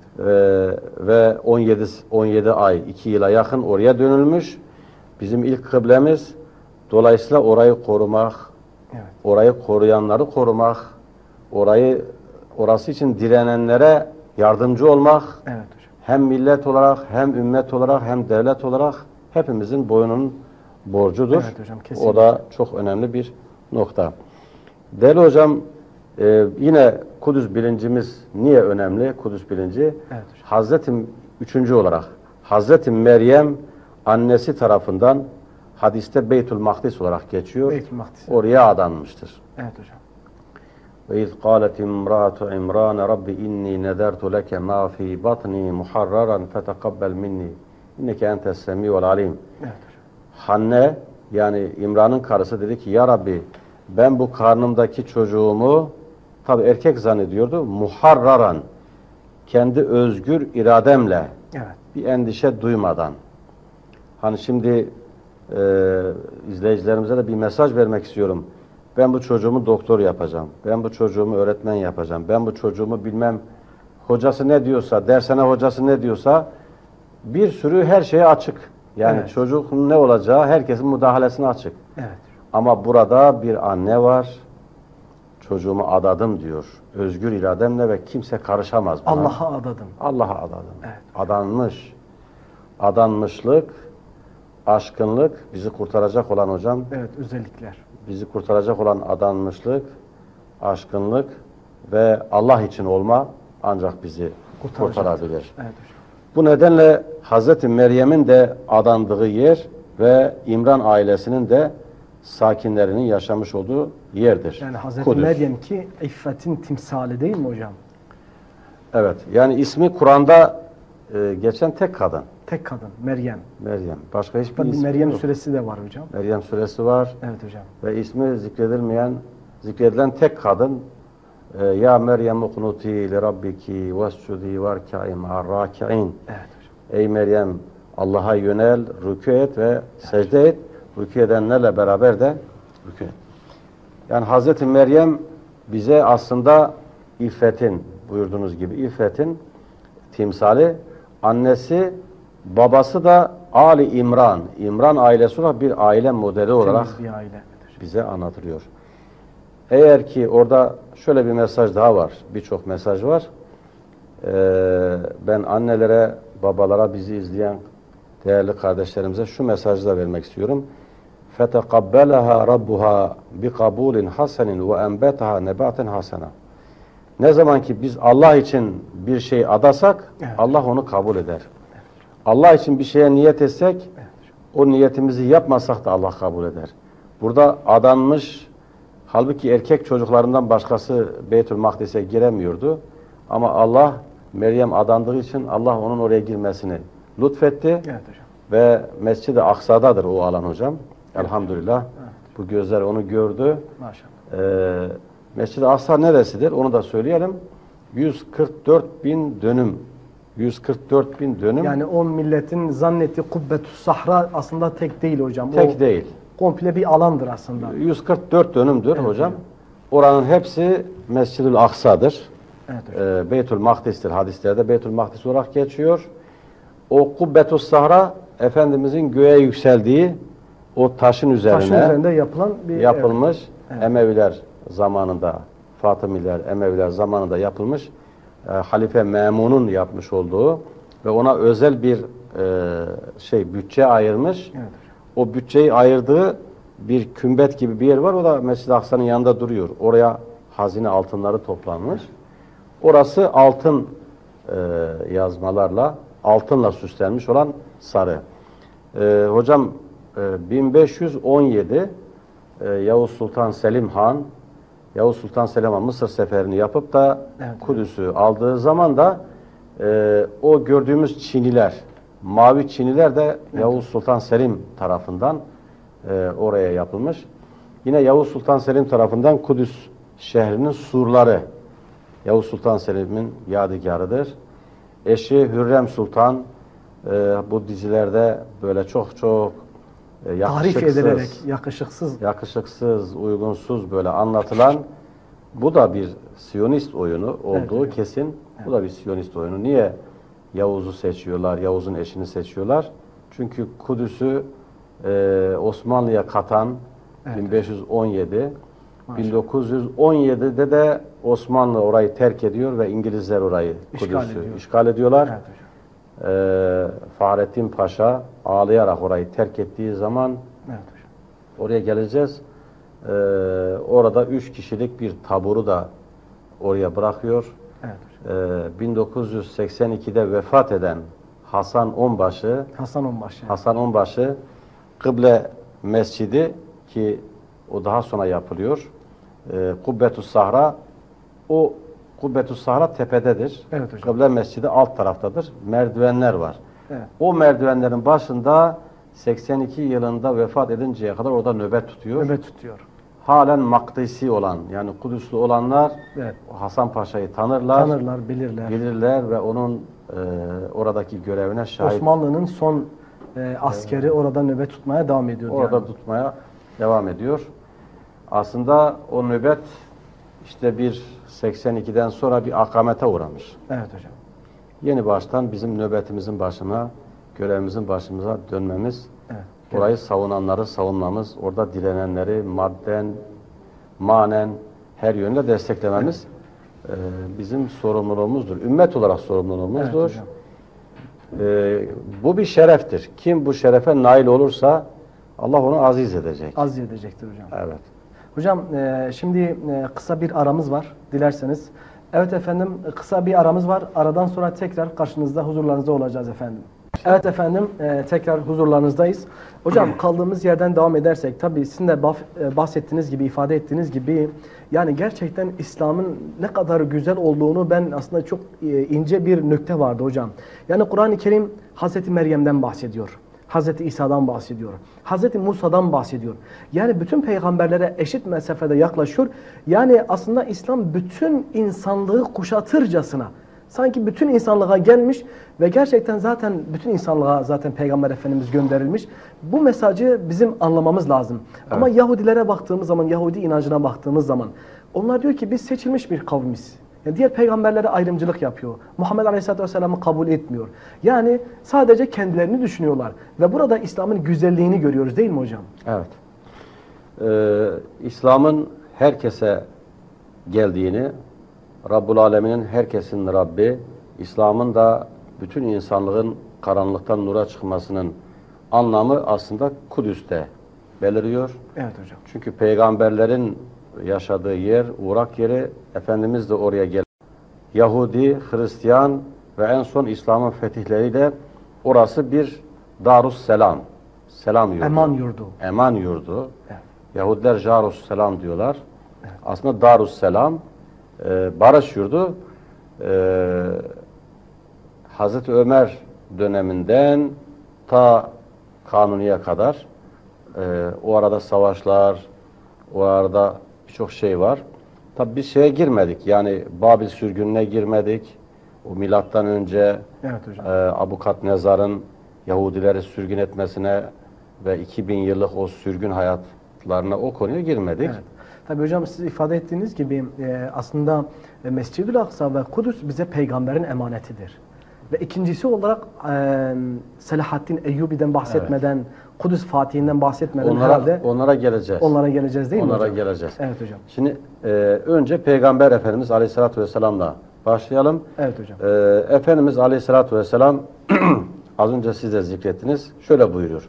Ee, ve on yedi on yedi ay, iki yıla yakın oraya dönülmüş. Bizim ilk kıblemiz. Dolayısıyla orayı korumak, Evet. orayı koruyanları korumak, orayı orası için direnenlere yardımcı olmak Evet hocam. hem millet olarak hem ümmet olarak hem devlet olarak hepimizin boyunun borcudur. Evet hocam, kesinlikle. O da çok önemli bir nokta. Değerli hocam, e, yine Kudüs bilincimiz niye önemli? Kudüs bilinci. Evet hocam. Hazreti üçüncü olarak Hazreti Meryem annesi tarafından hadiste Beytül Makdis olarak geçiyor. Beytül Makdis. Oraya adanmıştır. Evet hocam. Ve iz qalet imra'atu İmran Rabbi inni nezertu leke ma fi batni muharraran fetekabbel minni inneke entes semiul alim. Evet hocam. Hanne yani İmran'ın karısı dedi ki ya Rabbi ben bu karnımdaki çocuğumu tabi erkek zannediyordu muharraran kendi özgür irademle Evet. bir endişe duymadan. Hani şimdi e, izleyicilerimize de bir mesaj vermek istiyorum. Ben bu çocuğumu doktor yapacağım. Ben bu çocuğumu öğretmen yapacağım. Ben bu çocuğumu bilmem hocası ne diyorsa, dershane hocası ne diyorsa bir sürü her şeye açık. Yani Evet. çocuğun ne olacağı herkesin müdahalesine açık. Evet. Ama burada bir anne var. Çocuğumu adadım diyor. Özgür irademle ve kimse karışamaz buna. Allah'a adadım. Allah'a adadım. Evet. Adanmış. Adanmışlık, aşkınlık bizi kurtaracak olan hocam. Evet, özellikler. Bizi kurtaracak olan adanmışlık, aşkınlık ve Allah için olma ancak bizi Kurtaracaktır. kurtarabilir. Evet hocam. Bu nedenle Hazreti Meryem'in de adandığı yer ve İmran ailesinin de sakinlerinin yaşamış olduğu yerdir. Yani Hazreti Kudüs. Meryem ki iffetin timsali değil mi hocam? Evet. Yani ismi Kur'an'da e, geçen tek kadın. Tek kadın Meryem. Meryem. Başka hiçbir Tabii ismi Meryem yok. suresi de var hocam. Meryem suresi var Evet hocam. ve ismi zikredilmeyen, zikredilen tek kadın e, Ya Meryem ukunuti li rabbiki vescudi varka'i ma'ar raki'in. Evet hocam. Ey Meryem Allah'a yönel, rükû et ve secde et. Rükû edenlerle beraber de rükû et. Yani Hazreti Meryem bize aslında iffetin, buyurduğunuz gibi iffetin timsali, annesi, babası da Ali İmran. İmran ailesi olarak bir aile modeli olarak Temiz bir aile. Evet hocam. bize anlatılıyor. Eğer ki orada şöyle bir mesaj daha var, birçok mesaj var. Ee, ben annelere, babalara, bizi izleyen değerli kardeşlerimize şu mesajı da vermek istiyorum. فَتَقَبَّلَهَا رَبُّهَا بِقَبُولٍ حَسَنٍ وَاَنْبَتَهَا نَبَاتٍ حَسَنًا. Ne zaman ki biz Allah için bir şey adasak, Evet. Allah onu kabul eder. Allah için bir şeye niyet etsek, Evet hocam. o niyetimizi yapmasak da Allah kabul eder. Burada adanmış, halbuki erkek çocuklarından başkası Beytül Makdis'e giremiyordu. Ama Allah, Meryem adandığı için Allah onun oraya girmesini lütfetti. Evet hocam. Ve Mescid-i Aksa'dadır o alan hocam. Elhamdülillah. Evet. Bu gözler onu gördü. Maşallah. Ee, Mescid-i Aksa neresidir? Onu da söyleyelim. yüz kırk dört bin dönüm. yüz kırk dört bin dönüm. Yani o milletin zannettiği Kubbetü's Sahra aslında tek değil hocam. tek o değil. komple bir alandır aslında. yüz kırk dört dönümdür Evet hocam. hocam. Oranın hepsi Mescid-ül Aksa'dır. Evet hocam. Ee, Beytül Makdis'tir. Hadislerde Beytül Makdis olarak geçiyor. O Kubbetü's Sahra Efendimizin göğe yükseldiği o taşın üzerine, Taşın üzerinde yapılan bir yapılmış. Evet. Emeviler zamanında, Fatımiler, Emeviler zamanında yapılmış. E, Halife Memun'un yapmış olduğu ve ona özel bir e, şey bütçe ayırmış. Evet. O bütçeyi ayırdığı bir kümbet gibi bir yer var. O da Mescid-i Aksa'nın yanında duruyor. Oraya hazine altınları toplanmış. Orası altın e, yazmalarla, altınla süslenmiş olan sarı. E, hocam e, bin beş yüz on yedi e, Yavuz Sultan Selim Han Yavuz Sultan Selim Han Mısır seferini yapıp da Evet. Kudüs'ü aldığı zaman da e, o gördüğümüz çiniler, mavi çiniler de Yavuz Sultan Selim tarafından e, oraya yapılmış. Yine Yavuz Sultan Selim tarafından Kudüs şehrinin surları Yavuz Sultan Selim'in yadigarıdır. Eşi Hürrem Sultan e, bu dizilerde böyle çok çok e, Tarif yakışıksız, edilerek yakışıksız. yakışıksız, uygunsuz böyle anlatılan, bu da bir Siyonist oyunu olduğu Evet, evet. kesin. Bu da bir Siyonist oyunu. Niye Yavuz'u seçiyorlar, Yavuz'un eşini seçiyorlar? Çünkü Kudüs'ü e, Osmanlı'ya katan Evet. bin beş yüz on yedi bin dokuz yüz on yedi'de de Osmanlı orayı terk ediyor ve İngilizler orayı, İşgal Kudüs'ü ediyor. işgal ediyorlar. Evet hocam. Ee, Fahrettin Paşa ağlayarak orayı terk ettiği zaman Evet hocam. oraya geleceğiz. Ee, orada üç kişilik bir taburu da oraya bırakıyor. Evet hocam. Ee, bin dokuz yüz seksen iki'de vefat eden Hasan Onbaşı, Hasan Onbaşı. Hasan Onbaşı Kıble Mescidi, ki o daha sonra yapılıyor. Ee, Kubbetü's Sahra, o Kubbetü's Sahra tepededir. Evet hocam. Kıble Mescidi alt taraftadır. Merdivenler var. Evet. O merdivenlerin başında seksen iki yılında vefat edinceye kadar orada nöbet tutuyor. Nöbet tutuyor. Halen Makdisi olan, yani Kudüslü olanlar Evet. Hasan Paşa'yı tanırlar, Tanırlar, bilirler. bilirler ve onun e, oradaki görevine şahit. Osmanlı'nın son e, askeri orada nöbet tutmaya devam ediyor. Orada yani. tutmaya devam ediyor. Aslında o nöbet işte bir seksen iki'den sonra bir akamete uğramış. Evet hocam. Yeni baştan bizim nöbetimizin başına, görevimizin başımıza dönmemiz, Evet. orayı savunanları savunmamız, orada direnenleri madden, manen her yönde desteklememiz e, bizim sorumluluğumuzdur. Ümmet olarak sorumluluğumuzdur. Evet hocam. E, bu bir şereftir. Kim bu şerefe nail olursa Allah onu aziz edecek. Az edecektir hocam. Evet. Hocam e, şimdi e, kısa bir aramız var dilerseniz. Evet efendim, kısa bir aramız var. Aradan sonra tekrar karşınızda, huzurlarınızda olacağız efendim. Evet efendim, e, tekrar huzurlarınızdayız. Hocam kaldığımız yerden devam edersek, tabii sizin de baf- e, bahsettiğiniz gibi, ifade ettiğiniz gibi, yani gerçekten İslam'ın ne kadar güzel olduğunu ben aslında çok e, ince bir nükte vardı hocam. Yani Kur'an-ı Kerim Hazreti Meryem'den bahsediyor. Hazreti İsa'dan bahsediyor. Hazreti Musa'dan bahsediyor. Yani bütün peygamberlere eşit mesafede yaklaşıyor. Yani aslında İslam bütün insanlığı kuşatırcasına, sanki bütün insanlığa gelmiş ve gerçekten zaten bütün insanlığa zaten Peygamber Efendimiz gönderilmiş. Bu mesajı bizim anlamamız lazım. Evet. Ama Yahudilere baktığımız zaman, Yahudi inancına baktığımız zaman onlar diyor ki biz seçilmiş bir kavmiz. Yani diğer peygamberlere ayrımcılık yapıyor. Muhammed Aleyhisselatü Vesselam'ı kabul etmiyor. Yani sadece kendilerini düşünüyorlar. Ve burada İslam'ın güzelliğini görüyoruz değil mi hocam? Evet. Ee, İslam'ın herkese geldiğini, Rabbul Alemin'in herkesin Rabbi, İslam'ın da bütün insanlığın karanlıktan nura çıkmasının anlamı aslında Kudüs'te beliriyor. Evet hocam. Çünkü peygamberlerin yaşadığı yer, uğrak yeri, Efendimiz de oraya gel. Yahudi, Hristiyan ve en son İslam'ın fetihleriyle orası bir Darus Selam. Selam yurdu. Eman yurdu. Eman yurdu. Evet. Yahudiler Jarus Selam diyorlar. Evet. Aslında Darus Selam, e, barış yurdu. E, Hazreti Ömer döneminden ta Kanuni'ye kadar e, o arada savaşlar, o arada birçok şey var. Tabi biz şeye girmedik. Yani Babil sürgününe girmedik. O milattan önce Evet hocam. e, Abukadnezar'ın Yahudileri sürgün etmesine ve iki bin yıllık o sürgün hayatlarına, o konuya girmedik. Evet. Tabii hocam siz ifade ettiğiniz gibi e, aslında e, Mescid-ül Aksa ve Kudüs bize peygamberin emanetidir. Ve ikincisi olarak e, Selahaddin Eyyubi'den bahsetmeden, evet. Kudüs Fatihinden bahsetmeden onlara, herhalde onlara geleceğiz. Onlara geleceğiz değil onlara mi hocam? Onlara geleceğiz. Evet hocam. Şimdi e, önce Peygamber Efendimiz Aleyhisselatü Vesselam'la başlayalım. Evet hocam. E, Efendimiz Aleyhisselatü Vesselam az önce siz de zikrettiniz. Şöyle buyuruyor.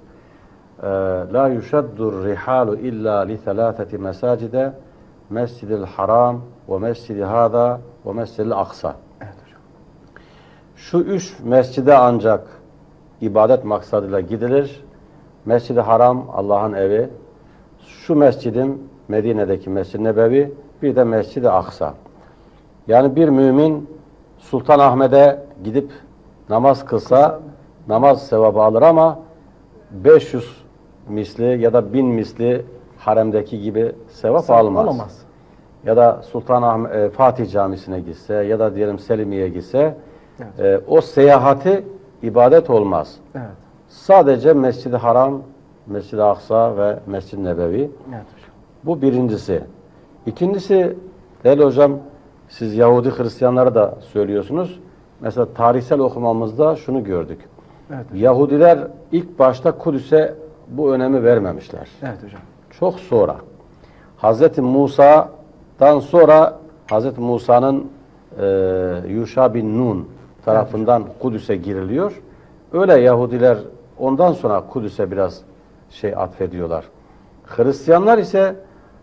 La yushaddur rihalu illa li thalathati mesacide Mescid-i Haram ve Mescid-i Hada ve Mescid-i Aksa. Evet hocam. Şu üç mescide ancak ibadet maksadıyla gidilir. Mescid-i Haram Allah'ın evi. Şu mescidin Medine'deki Mescid-i Nebevi, bir de Mescid-i Aksa. Yani bir mümin Sultanahmet'e gidip namaz kılsa namaz sevabı alır ama beş yüz misli ya da bin misli haremdeki gibi sevap Sevap almaz. Alamaz. Ya da Sultanahmet e, Fatih Camisi'ne gitse ya da diyelim Selimiye'ye gitse Evet. e, o seyahati ibadet olmaz. Evet. Sadece Mescid-i Haram, Mescid-i Aksa ve Mescid-i Nebevi. Evet hocam. Bu birincisi. İkincisi, değerli hocam, siz Yahudi Hristiyanları da söylüyorsunuz. Mesela tarihsel okumamızda şunu gördük. Evet hocam. Yahudiler ilk başta Kudüs'e bu önemi vermemişler. Evet hocam. Çok sonra. Hazreti Musa'dan sonra Hazreti Musa'nın e, Yuşa bin Nun tarafından Kudüs'e giriliyor. Öyle Yahudiler ondan sonra Kudüs'e biraz şey atfediyorlar. Hristiyanlar ise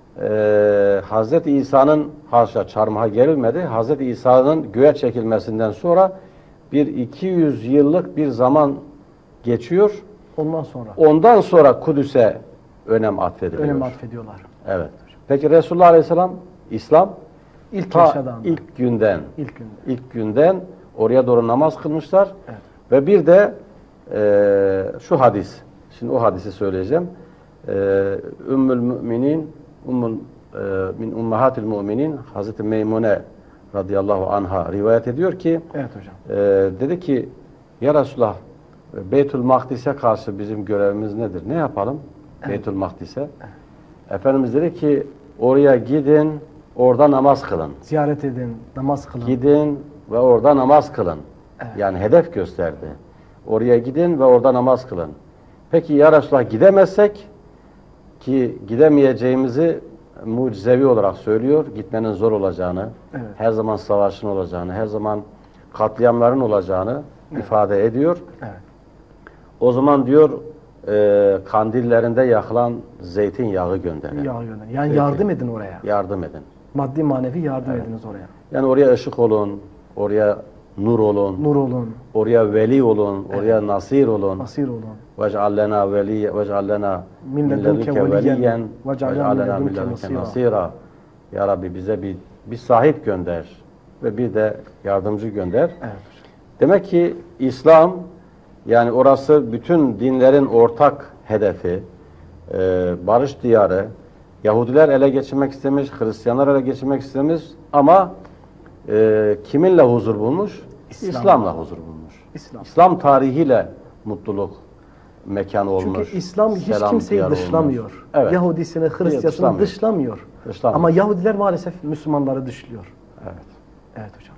e, Hazreti İsa'nın haşa çarmıha gerilmedi. Hazreti İsa'nın göğe çekilmesinden sonra bir iki yüz yıllık bir zaman geçiyor. Ondan sonra. Ondan sonra Kudüs'e önem atfediliyor. Önem atfediyorlar. Evet. Peki Resulullah Aleyhisselam İslam İlk ta yaşadığı anda. ilk günden İlk günde. ilk günden oraya doğru namaz kılmışlar. Evet. Ve bir de e, şu hadis. Şimdi o hadisi söyleyeceğim. E, Ümmül Müminin Ümmül e, min ummahatil müminin Hazreti Meymune radıyallahu anha rivayet ediyor ki Evet hocam. e, dedi ki ya Resulullah Beytül Makdis'e karşı bizim görevimiz nedir? Ne yapalım? Evet. Beytül Makdis'e. Efendimiz dedi ki oraya gidin, orada namaz kılın. Ziyaret edin, namaz kılın. Gidin ve orada namaz kılın. Evet. Yani hedef gösterdi. Oraya gidin ve orada namaz kılın. Peki ya Resulallah gidemezsek ki gidemeyeceğimizi mucizevi olarak söylüyor. Gitmenin zor olacağını, Evet. her zaman savaşın olacağını, her zaman katliamların olacağını evet. ifade ediyor. Evet. O zaman diyor e, kandillerinde yakılan zeytinyağı gönderin. Yağ gönder. Yani Peki. yardım edin oraya. Yardım edin. Maddi manevi yardım Evet. ediniz oraya. Yani oraya ışık olun, oraya nur olun, Nur olun, oraya veli olun, oraya nasir olun. nasir olun. وَاجْعَلْ لَنَا وَلِيَّ وَاجْعَلْ لَنَا مِنْ مِنْ لَدُنْكَ لَدُنْكَ وَلِيًّا وَلِيًّا وَاجْعَلْ وَاجْعَلْ لَنَا لَنَا مِنْ مِنْ لَدُنْكَ لَدُنْكَ نَصِيرًا. نَصِيرًا Ya Rabbi bize bir, bir sahip gönder ve bir de yardımcı gönder. Evet. Demek ki İslam, yani orası bütün dinlerin ortak hedefi, e, barış diyarı. Yahudiler ele geçirmek istemiş, Hristiyanlar ele geçirmek istemiş ama e, kiminle huzur bulmuş? İslam. İslam'la huzur bulmuş. İslam. İslam tarihiyle mutluluk mekanı olmuş. Çünkü İslam hiç selam kimseyi diyarı dışlamıyor. olmuş. Evet. Yahudisini, Hristiyasını Dışlamıyor. dışlamıyor. Dışlamıyor. Ama Yahudiler maalesef Müslümanları dışlıyor. Evet. Evet hocam.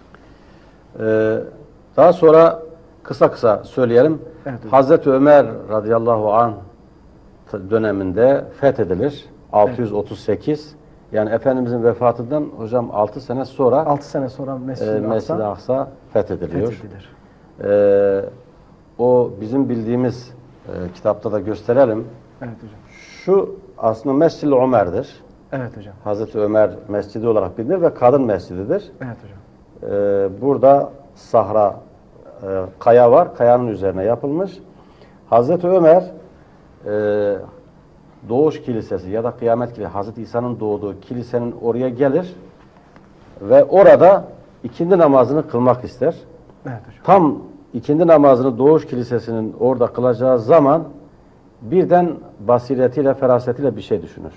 Ee, daha sonra kısa kısa söyleyelim. Evet hocam. Hazreti Ömer radıyallahu anh döneminde fethedilir. altı yüz otuz sekiz. Yani Efendimizin vefatından hocam altı sene sonra altı sene sonra Mescid-i e, Mescid-i Aksa Aksa fethediliyor. fethedilir. Ee, o bizim bildiğimiz e, kitapta da gösterelim. Evet hocam. Şu aslında Mescid-i Ömer'dir. Evet hocam. Hazreti Ömer Mescidi olarak bilinir ve kadın mescididir. Evet hocam. Ee, burada sahra, e, kaya var. Kayanın üzerine yapılmış. Hazreti Ömer e, Doğuş Kilisesi ya da Kıyamet Kilisesi, Hazreti İsa'nın doğduğu kilisenin oraya gelir ve orada ikindi namazını kılmak ister. Evet hocam. Tam ikindi namazını Doğuş Kilisesi'nin orada kılacağı zaman birden basiretiyle, ferasetiyle bir şey düşünür.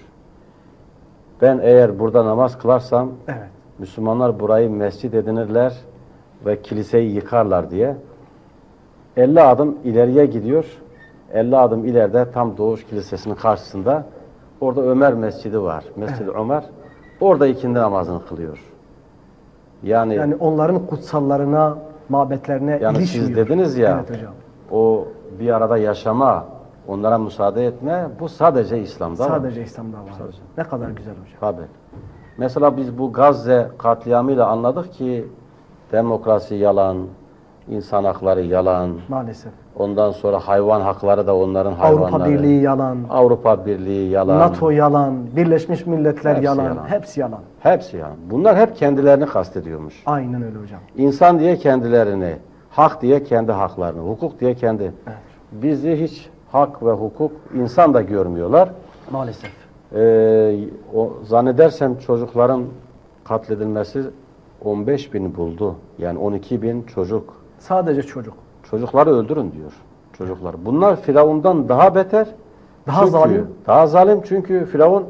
Ben eğer burada namaz kılarsam Evet. Müslümanlar burayı mescid edinirler ve kiliseyi yıkarlar diye elli adım ileriye gidiyor. elli adım ileride tam Doğuş Kilisesi'nin karşısında orada Ömer Mescidi var. Mescid-i Ömer. Orada ikindi namazını kılıyor. Yani Yani onların kutsallarına, mabetlerine yani ilişmiyor. siz dediniz ya Evet hocam. o bir arada yaşama, onlara müsaade etme bu sadece İslam'da var. Sadece İslam'da var. Sadece. Ne kadar güzel hocam. Tabii. Mesela biz bu Gazze katliamıyla anladık ki demokrasi yalan, insan hakları yalan, Maalesef. ondan sonra hayvan hakları da onların hayvanları. Avrupa Birliği yalan, Avrupa Birliği yalan. NATO yalan, Birleşmiş Milletler Hepsi yalan, yalan. hepsi yalan. Hepsi yalan. Bunlar hep kendilerini kastediyormuş. Aynen öyle hocam. İnsan diye kendilerini, hak diye kendi haklarını, hukuk diye kendi. Evet. Bizi hiç hak ve hukuk insan da görmüyorlar. Maalesef. Ee, o, zannedersem çocukların katledilmesi on beş bin buldu. Yani on iki bin çocuk. Sadece çocuk. Çocukları öldürün diyor. Çocuklar. Bunlar Firavun'dan daha beter. Daha Çünkü- zalim. Daha zalim çünkü Firavun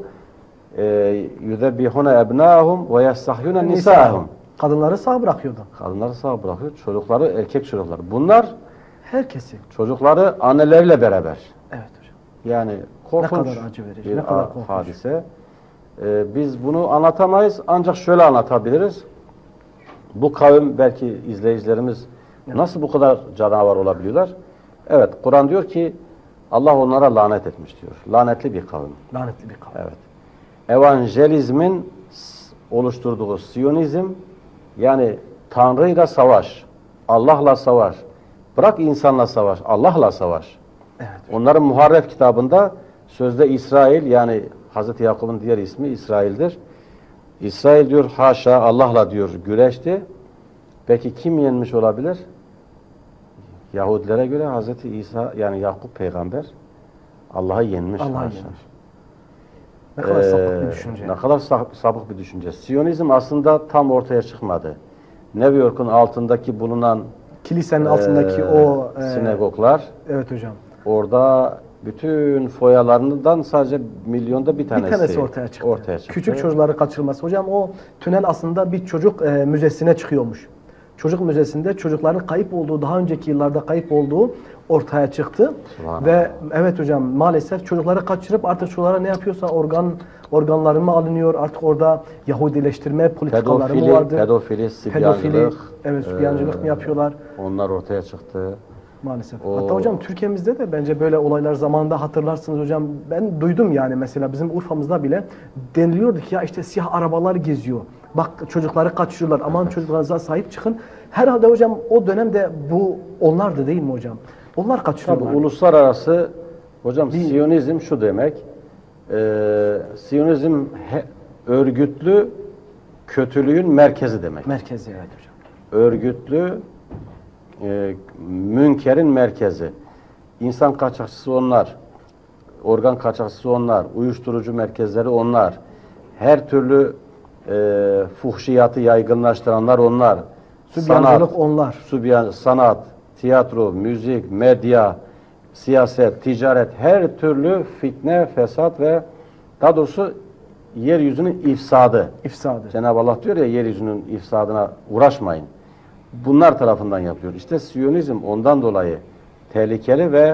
yüzebbihune ebnâhum ve yestahyûne nisâhum. Kadınları sağ bırakıyordu. Kadınları sağ bırakıyor. Çocukları erkek çocukları. Bunlar Herkesi. çocukları anneleriyle beraber. Evet hocam. Yani korkunç kadar acı verici, bir ne kadar a- korkunç. hadise. Ee, biz bunu anlatamayız ancak şöyle anlatabiliriz. Bu kavim belki izleyicilerimiz nasıl bu kadar canavar olabiliyorlar? Evet, Kur'an diyor ki Allah onlara lanet etmiş diyor. Lanetli bir kavim. Lanetli bir kavim. Evet. evangelizmin oluşturduğu Siyonizm, yani Tanrı'yla savaş, Allah'la savaş, bırak insanla savaş, Allah'la savaş. Evet. Onların Muharref kitabında sözde İsrail, yani Hazreti Yakup'un diğer ismi İsrail'dir. İsrail diyor haşa Allah'la diyor güreşti. Peki kim yenmiş olabilir? Yahudilere göre Hazreti İsa, yani Yakup peygamber Allah'ı yenmiş. Allah'ı haşa. yenmiş. Ne kadar Ee, sapık bir düşünce. Ne kadar sa- sapık bir düşünce. Siyonizm aslında tam ortaya çıkmadı. New York'un altındaki bulunan Kilisenin altındaki e, o e, sinagoglar, evet hocam. orada bütün foyalarından sadece milyonda bir tanesi, Bir tanesi ortaya çıktı. ortaya çıktı. Küçük çocukları kaçırılması. Hocam o tünel aslında bir çocuk e, müzesine çıkıyormuş. Çocuk müzesinde çocukların kayıp olduğu, daha önceki yıllarda kayıp olduğu ortaya çıktı. Subhanallah. Ve evet hocam maalesef çocukları kaçırıp artık çocuklara ne yapıyorsa organ organları mı alınıyor? Artık orada Yahudileştirme politikaları Pedofili, mı vardı? pedofili, Pedofili, sibyancılık, evet sübyancılık e, mı yapıyorlar? onlar ortaya çıktı. Maalesef. O- Hatta hocam Türkiye'mizde de bence böyle olaylar zamanında hatırlarsınız hocam. Ben duydum yani mesela bizim Urfa'mızda bile deniliyordu ki ya işte siyah arabalar geziyor. Bak çocukları kaçırıyorlar. Aman çocuklarınıza sahip çıkın. Herhalde hocam o dönemde bu onlardı değil mi hocam? Onlar Tabii kaçırıyorlar. uluslararası hocam Bir- Siyonizm şu demek. E, Siyonizm he- örgütlü kötülüğün merkezi demek. Merkezi evet hocam. Örgütlü e, münkerin merkezi. İnsan kaçakçısı onlar. Organ kaçakçısı onlar. Uyuşturucu merkezleri onlar. Her türlü e, fuhşiyatı yaygınlaştıranlar onlar. Sübyancılık onlar. Sübyan, sanat, tiyatro, müzik, medya, siyaset, ticaret, her türlü fitne, fesat ve daha doğrusu yeryüzünün ifsadı. İfsadı. Cenab-ı Allah diyor ya yeryüzünün ifsadına uğraşmayın. Bunlar tarafından yapıyor. İşte Siyonizm ondan dolayı tehlikeli ve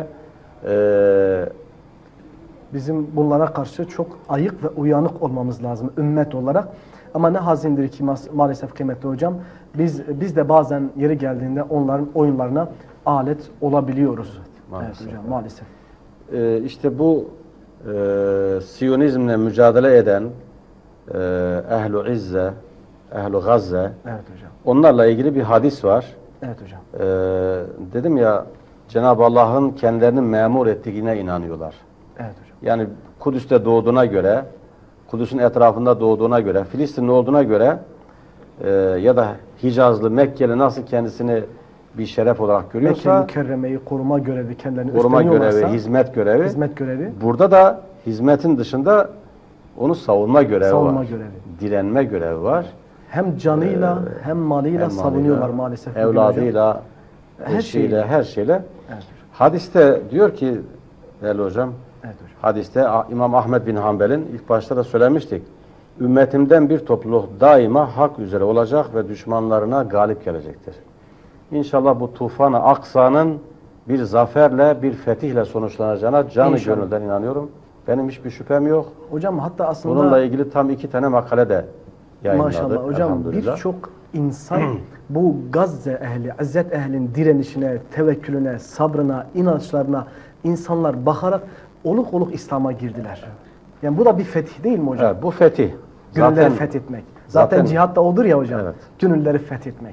e, Bizim bunlara karşı çok ayık ve uyanık olmamız lazım ümmet olarak. Ama ne hazindir ki mas- maalesef kıymetli hocam. Biz biz de bazen yeri geldiğinde onların oyunlarına alet olabiliyoruz. Maalesef. Evet hocam maalesef. e, işte bu e, Siyonizmle mücadele eden e, Ehl-i İzze, Ehl-i Gazze, Evet hocam. onlarla ilgili bir hadis var. Evet hocam. E, dedim ya Cenab-ı Allah'ın kendilerini memur ettiğine inanıyorlar. Evet hocam. Yani Kudüs'te doğduğuna göre, Kudüs'ün etrafında doğduğuna göre, Filistinli olduğuna göre e, ya da Hicazlı, Mekkeli nasıl kendisini bir şeref olarak Mekke görüyorsa, mükerremeyi koruma görevi kendilerini koruma üstleniyorlarsa, görevi, hizmet görevi, hizmet görevi, burada da hizmetin dışında onu savunma görevi savunma var. görevi. Direnme görevi var. Hem canıyla Ee, hem malıyla Hem savunuyorlar malıyla, maalesef. bugün hocam. Evladıyla, Her eşiyle, şeyle. her şeyle. Evet hocam. Hadiste diyor ki, değerli hocam, Evet hocam. hadiste İmam Ahmed bin Hanbel'in ilk başta da söylemiştik. Ümmetimden bir topluluk daima hak üzere olacak ve düşmanlarına galip gelecektir. İnşallah bu Tufan-ı Aksa'nın bir zaferle, bir fetihle sonuçlanacağına canı İnşallah. gönülden inanıyorum. Benim hiçbir şüphem yok. Hocam hatta aslında Bununla ilgili tam iki tane makale de yayınladık. maşallah hocam elhamdülillah. birçok insan bu Gazze ehli, İzzet ehlin direnişine, tevekkülüne, sabrına, inançlarına insanlar bakarak oluk oluk İslam'a girdiler. Yani bu da bir fetih değil mi hocam? Evet, bu fetih. Gönülleri Zaten, fethetmek. Zaten, zaten- cihat da odur ya hocam. Evet. Gönülleri fethetmek.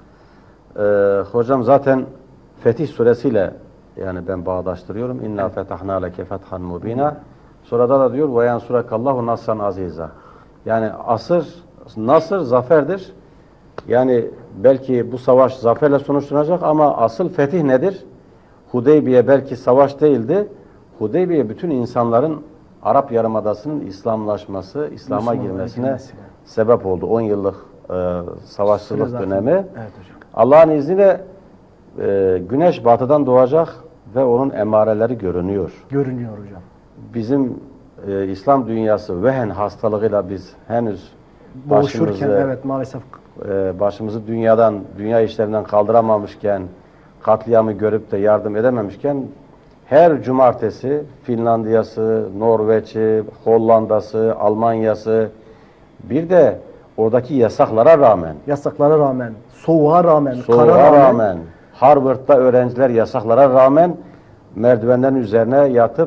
Ee, hocam zaten Fetih suresiyle yani ben bağdaştırıyorum. İnna fetahna leke fethan mubina. Sonra da diyor ve yansurakallahu nasran aziza. Yani asır, nasır zaferdir. Yani belki bu savaş zaferle sonuçlanacak ama asıl fetih nedir? Hudeybiye belki savaş değildi. Hudeybiye bütün insanların Arap Yarımadası'nın İslamlaşması, İslam'a Müslüman girmesine girmesine. sebep oldu. on yıllık e, savaşçılık Süre zarfı. dönemi. Evet hocam. Allah'ın izniyle e, güneş batıdan doğacak ve onun emareleri görünüyor. Görünüyor hocam. Bizim e, İslam dünyası vehen hastalığıyla biz henüz Boğuşurken başımızı, evet maalesef e, başımızı dünyadan, dünya işlerinden kaldıramamışken, katliamı görüp de yardım edememişken her cumartesi Finlandiya'sı, Norveç'i, Hollanda'sı, Almanya'sı bir de oradaki yasaklara rağmen, yasaklara rağmen, soğuğa rağmen, soğuğa kara rağmen, rağmen, Harvard'da öğrenciler yasaklara rağmen merdivenlerin üzerine yatıp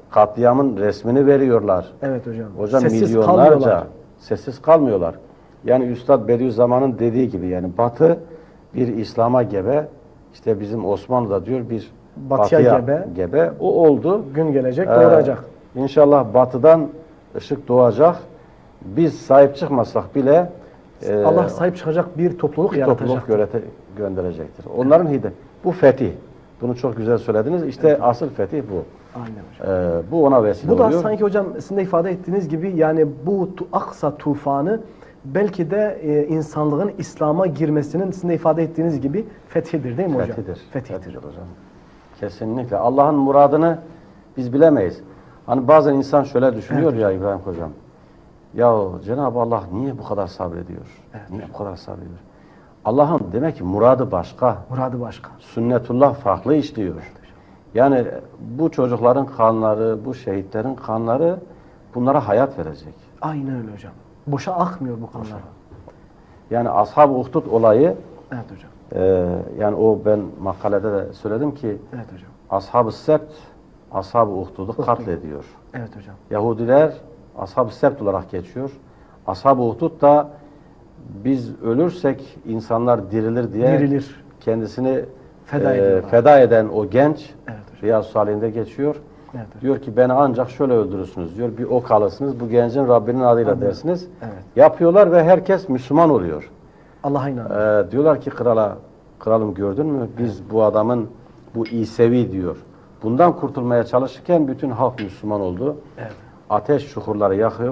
katliamın resmini veriyorlar. Evet hocam. Hocam Sessiz milyonlarca kalmıyorlar. sessiz kalmıyorlar. Yani Üstad Bediüzzaman'ın dediği gibi yani Batı bir İslam'a gebe, işte bizim Osmanlı'da diyor bir Batıya Batıya gebe. gebe. O oldu. Gün gelecek Ee, doğuracak. İnşallah Batı'dan ışık doğacak. Biz sahip çıkmasak bile e, Allah sahip çıkacak bir topluluk bir yaratacak. topluluk görete, gönderecektir. Onların hide. Bu fetih. Bunu çok güzel söylediniz. İşte evet. Asıl fetih bu. Aynen hocam. Ee, bu ona vesile Bu da oluyor. sanki hocam sizin de ifade ettiğiniz gibi yani bu tu, Aksa tufanı belki de e, insanlığın İslam'a girmesinin sizin de ifade ettiğiniz gibi fethidir değil mi hocam? Fethidir. Fethidir. Fethidir hocam. Kesinlikle. Allah'ın muradını biz bilemeyiz. Hani bazen insan şöyle düşünüyor evet. ya İbrahim hocam. Ya Cenab-ı Allah niye bu kadar sabrediyor? Evet. Niye bu kadar sabrediyor? Allah'ın demek ki muradı başka. Muradı başka. Sünnetullah farklı işliyor. Evet. Yani bu çocukların kanları, bu şehitlerin kanları bunlara hayat verecek. Aynen öyle hocam. Boşa akmıyor bu kanlar. Yani Ashab-ı Uhdud olayı, evet hocam. E, yani o ben makalede de söyledim ki, evet hocam. Ashab-ı Sebt, Ashab-ı Uhdud'u katlediyor. Evet hocam. Yahudiler Ashab-ı Sebt olarak geçiyor. Ashab-ı Uhdud da biz ölürsek insanlar dirilir diye Dirilir. kendisini Feda, e, feda eden o genç, evet Riyaz-ı Salih'inde geçiyor. Evet, diyor ki beni ancak şöyle öldürürsünüz diyor. Bir ok alırsınız, bu gencin Rabbinin adıyla Anladım. dersiniz. Evet. Yapıyorlar ve herkes Müslüman oluyor. Allah'a inanıyor. Ee, diyorlar ki krala, kralım gördün mü? Biz evet. bu adamın, bu İsevi diyor. Bundan kurtulmaya çalışırken bütün halk Müslüman oldu. Evet. Ateş çukurları yakıp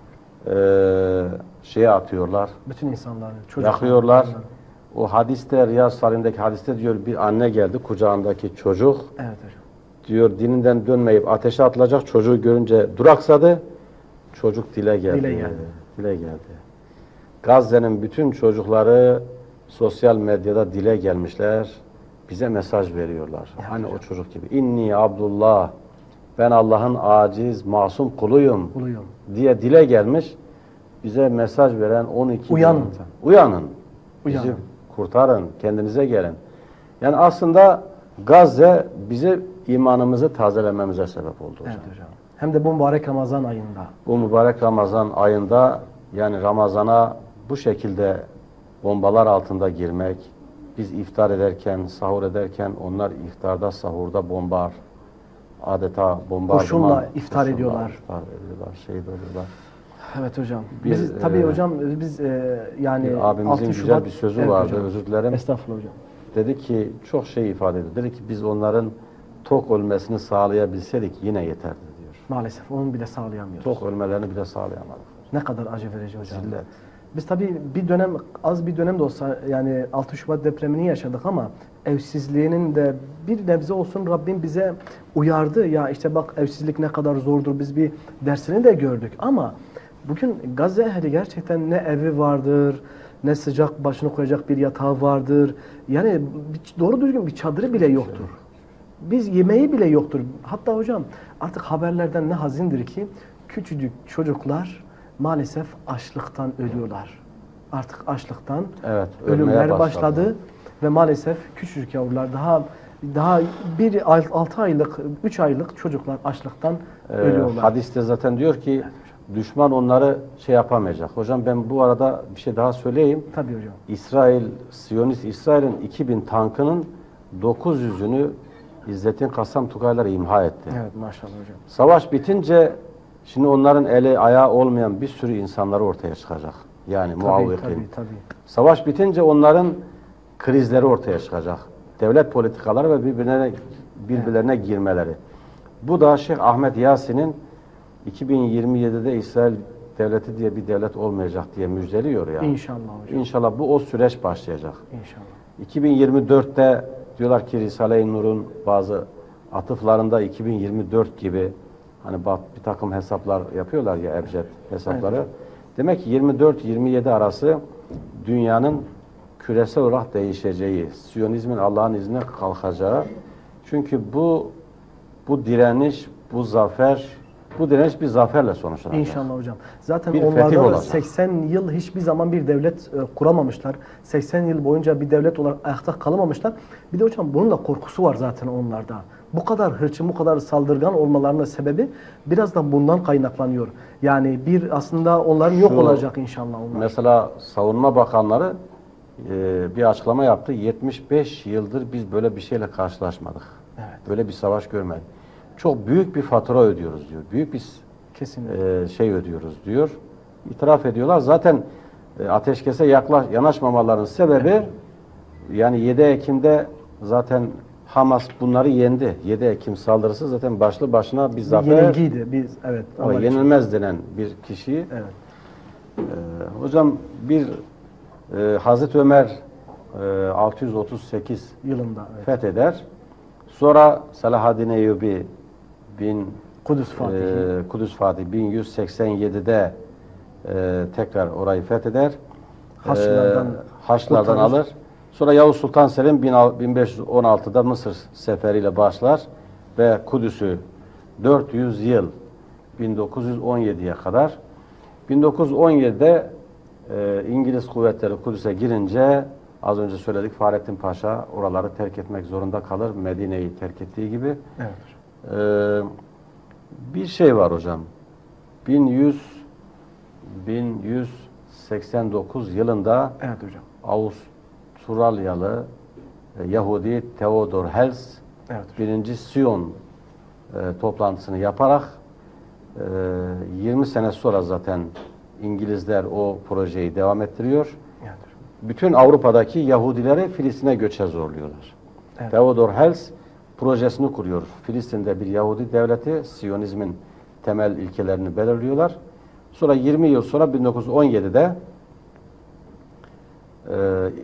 e, şeye atıyorlar. Bütün insanları, çocuklar. Yakıyorlar. O hadiste, Riyaz-ı Salih'indeki hadiste diyor bir anne geldi kucağındaki çocuk. Evet hocam. Diyor dininden dönmeyip ateşe atılacak, çocuğu görünce duraksadı. Çocuk dile geldi. Dile geldi. Dile geldi. Gazze'nin bütün çocukları sosyal medyada dile gelmişler. Bize mesaj veriyorlar. Ya hani hocam. O çocuk gibi. İnni Abdullah. Ben Allah'ın aciz, masum kuluyum. Kuluyum. Diye dile gelmiş. Bize mesaj veren on iki Uyanın. bin. Uyanın. Bizi Uyanın. kurtarın. Kendinize gelin. Yani aslında Gazze bize imanımızı tazelememize sebep oldu hocam. Evet hocam. Hem de bu mübarek Ramazan ayında. Bu mübarek Ramazan ayında yani Ramazan'a bu şekilde bombalar altında girmek, biz iftar ederken, sahur ederken onlar iftarda, sahurda bombar, adeta bombardıman. Kurşunla iftar kurşunla ediyorlar. iftar ediyorlar, şehit oluyorlar. Evet hocam. Bir, Biz tabii e, hocam biz e, yani abimizin güzel Şubat, bir sözü evet vardı, hocam. özür dilerim. Estağfurullah hocam. Dedi ki çok şey ifade ediyor. Dedi ki biz onların tok ölmesini sağlayabilseydik yine yeterdi diyor. Maalesef onu bile sağlayamıyoruz. Tok ölmelerini bile sağlayamadık. Ne kadar acı verici hocam. Zillet. Biz tabii bir dönem, az bir dönem de olsa yani altı Şubat depremini yaşadık ama evsizliğinin de bir nebze olsun Rabbim bize uyardı. Ya işte bak evsizlik ne kadar zordur, biz bir dersini de gördük ama bugün Gazze ehli gerçekten ne evi vardır, ne sıcak başını koyacak bir yatağı vardır. Yani bir, doğru düzgün bir çadırı bile yoktur. Biz yemeği bile yoktur. Hatta hocam artık haberlerden ne hazindir ki küçücük çocuklar maalesef açlıktan ölüyorlar. Artık açlıktan evet, ölümler başladı. başladı Ve maalesef küçücük yavrular daha daha bir altı aylık, üç aylık çocuklar açlıktan ee, ölüyorlar. Hadiste zaten diyor ki düşman onları şey yapamayacak. Hocam ben bu arada bir şey daha söyleyeyim. Tabii hocam. İsrail, Siyonist İsrail'in iki bin tankının dokuz yüzünü İzzettin Kassam Tugaylar imha etti. Evet maşallah hocam. Savaş bitince şimdi onların eli ayağı olmayan bir sürü insanları ortaya çıkacak. Yani muavvikin. Tabii, tabii. Savaş bitince onların krizleri ortaya çıkacak. Devlet politikaları ve birbirlerine birbirlerine evet. girmeleri. Bu da Şeyh Ahmet Yasin'in iki bin yirmi yedide İsrail devleti diye bir devlet olmayacak diye müjdeliyor ya. İnşallah hocam. İnşallah bu o süreç başlayacak. İnşallah. iki bin yirmi dörtte diyorlar ki Risale-i Nur'un bazı atıflarında iki bin yirmi dört gibi hani bir takım hesaplar yapıyorlar ya ebced hesapları. Evet. Demek ki yirmi dört yirmi yedi arası dünyanın küresel olarak değişeceği, Siyonizmin Allah'ın izniyle kalkacağı. Çünkü bu bu direniş, bu zafer, bu direniş bir zaferle sonuçlanacak. İnşallah hocam. Zaten bir onlar da seksen yıl hiçbir zaman bir devlet e, kuramamışlar. seksen yıl boyunca bir devlet olarak ayakta kalamamışlar. Bir de hocam bunun da korkusu var zaten onlarda. bu kadar hırçın, bu kadar saldırgan olmalarının sebebi biraz da bundan kaynaklanıyor. Yani bir aslında onların yok Şu, olacak inşallah onlar. Mesela Savunma Bakanları e, bir açıklama yaptı. yetmiş beş yıldır biz böyle bir şeyle karşılaşmadık. Evet. Böyle bir savaş görmedik. Çok büyük bir fatura ödüyoruz diyor. Büyük bir Kesinlikle. e, şey ödüyoruz diyor. İtiraf ediyorlar. Zaten e, ateşkese yaklaş, yanaşmamaların sebebi Evet. yani yedi Ekim'de zaten Hamas bunları yendi. yedi Ekim saldırısı zaten başlı başına bir Bir zafer. yenilgiydi. Biz evet. Ama onlar için. yenilmez denen bir kişiyi. Evet. Ee, hocam bir e, Hazreti Ömer e, altı yüz otuz sekiz Yılında. Evet. fetheder. Sonra Selahaddin Eyyubi bin Kudüs Fatihi. e, Kudüs Fatih bin yüz seksen yedide e, tekrar orayı fetheder. Haçlılardan E, Haçlılardan kurtarır. alır. Sonra Yavuz Sultan Selim bin beş yüz on altıda Mısır seferiyle başlar ve Kudüs'ü dört yüz yıl bin dokuz yüz on yediye kadar bin dokuz yüz on yedide e, İngiliz kuvvetleri Kudüs'e girince az önce söyledik Fahrettin Paşa oraları terk etmek zorunda kalır. Medine'yi terk ettiği gibi. Evet. E, bir şey var hocam. bin yüz bin yüz seksen dokuz yılında Evet hocam. Avustralyalı e, Yahudi Theodor Herzl Evet. birinci Siyon e, toplantısını yaparak e, yirmi sene sonra zaten İngilizler o projeyi devam ettiriyor. Evet. Bütün Avrupa'daki Yahudileri Filistin'e göçe zorluyorlar. Evet. Theodor Herzl projesini kuruyor. Filistin'de bir Yahudi devleti, Siyonizmin temel ilkelerini belirliyorlar. Sonra yirmi yıl sonra bin dokuz yüz on yedide e,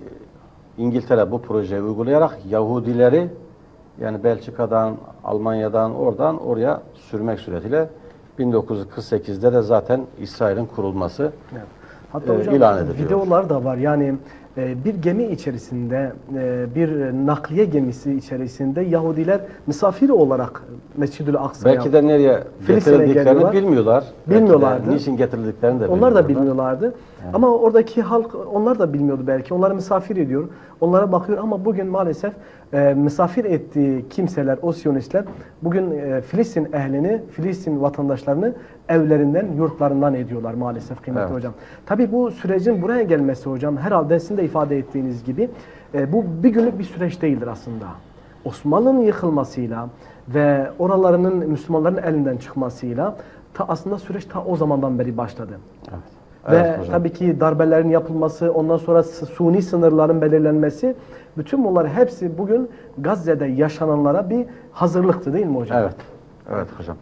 İngiltere bu projeyi uygulayarak Yahudileri yani Belçika'dan, Almanya'dan oradan oraya sürmek suretiyle bin dokuz yüz kırk sekizde de zaten İsrail'in kurulması Evet. Hatta e, hocam ilan ediliyor. videolar da var. Yani e, bir gemi içerisinde, e, bir nakliye gemisi içerisinde Yahudiler misafir olarak Mescid-ül Aksa'ya, Belki de nereye Filistin'e getirildiklerini geliyorlar. bilmiyorlar. Bilmiyorlardı. Belki de niçin getirildiklerini de onlar da bilmiyorlar. bilmiyorlardı. Ama oradaki halk onlar da bilmiyordu belki. Onları misafir ediyor. Onlara bakıyor ama bugün maalesef e, misafir ettiği kimseler, o Siyonistler bugün e, Filistin ehlini, Filistin vatandaşlarını evlerinden, yurtlarından ediyorlar maalesef kıymetli Evet. hocam. Tabii bu sürecin buraya gelmesi hocam herhalde sizin de ifade ettiğiniz gibi e, bu bir günlük bir süreç değildir aslında. Osmanlı'nın yıkılmasıyla ve oralarının Müslümanların elinden çıkmasıyla ta aslında süreç ta o zamandan beri başladı. Evet. Ve Evet hocam. tabii ki darbelerin yapılması, ondan sonra suni sınırların belirlenmesi, bütün bunlar hepsi bugün Gazze'de yaşananlara bir hazırlıktı değil mi hocam? Evet. Evet hocam.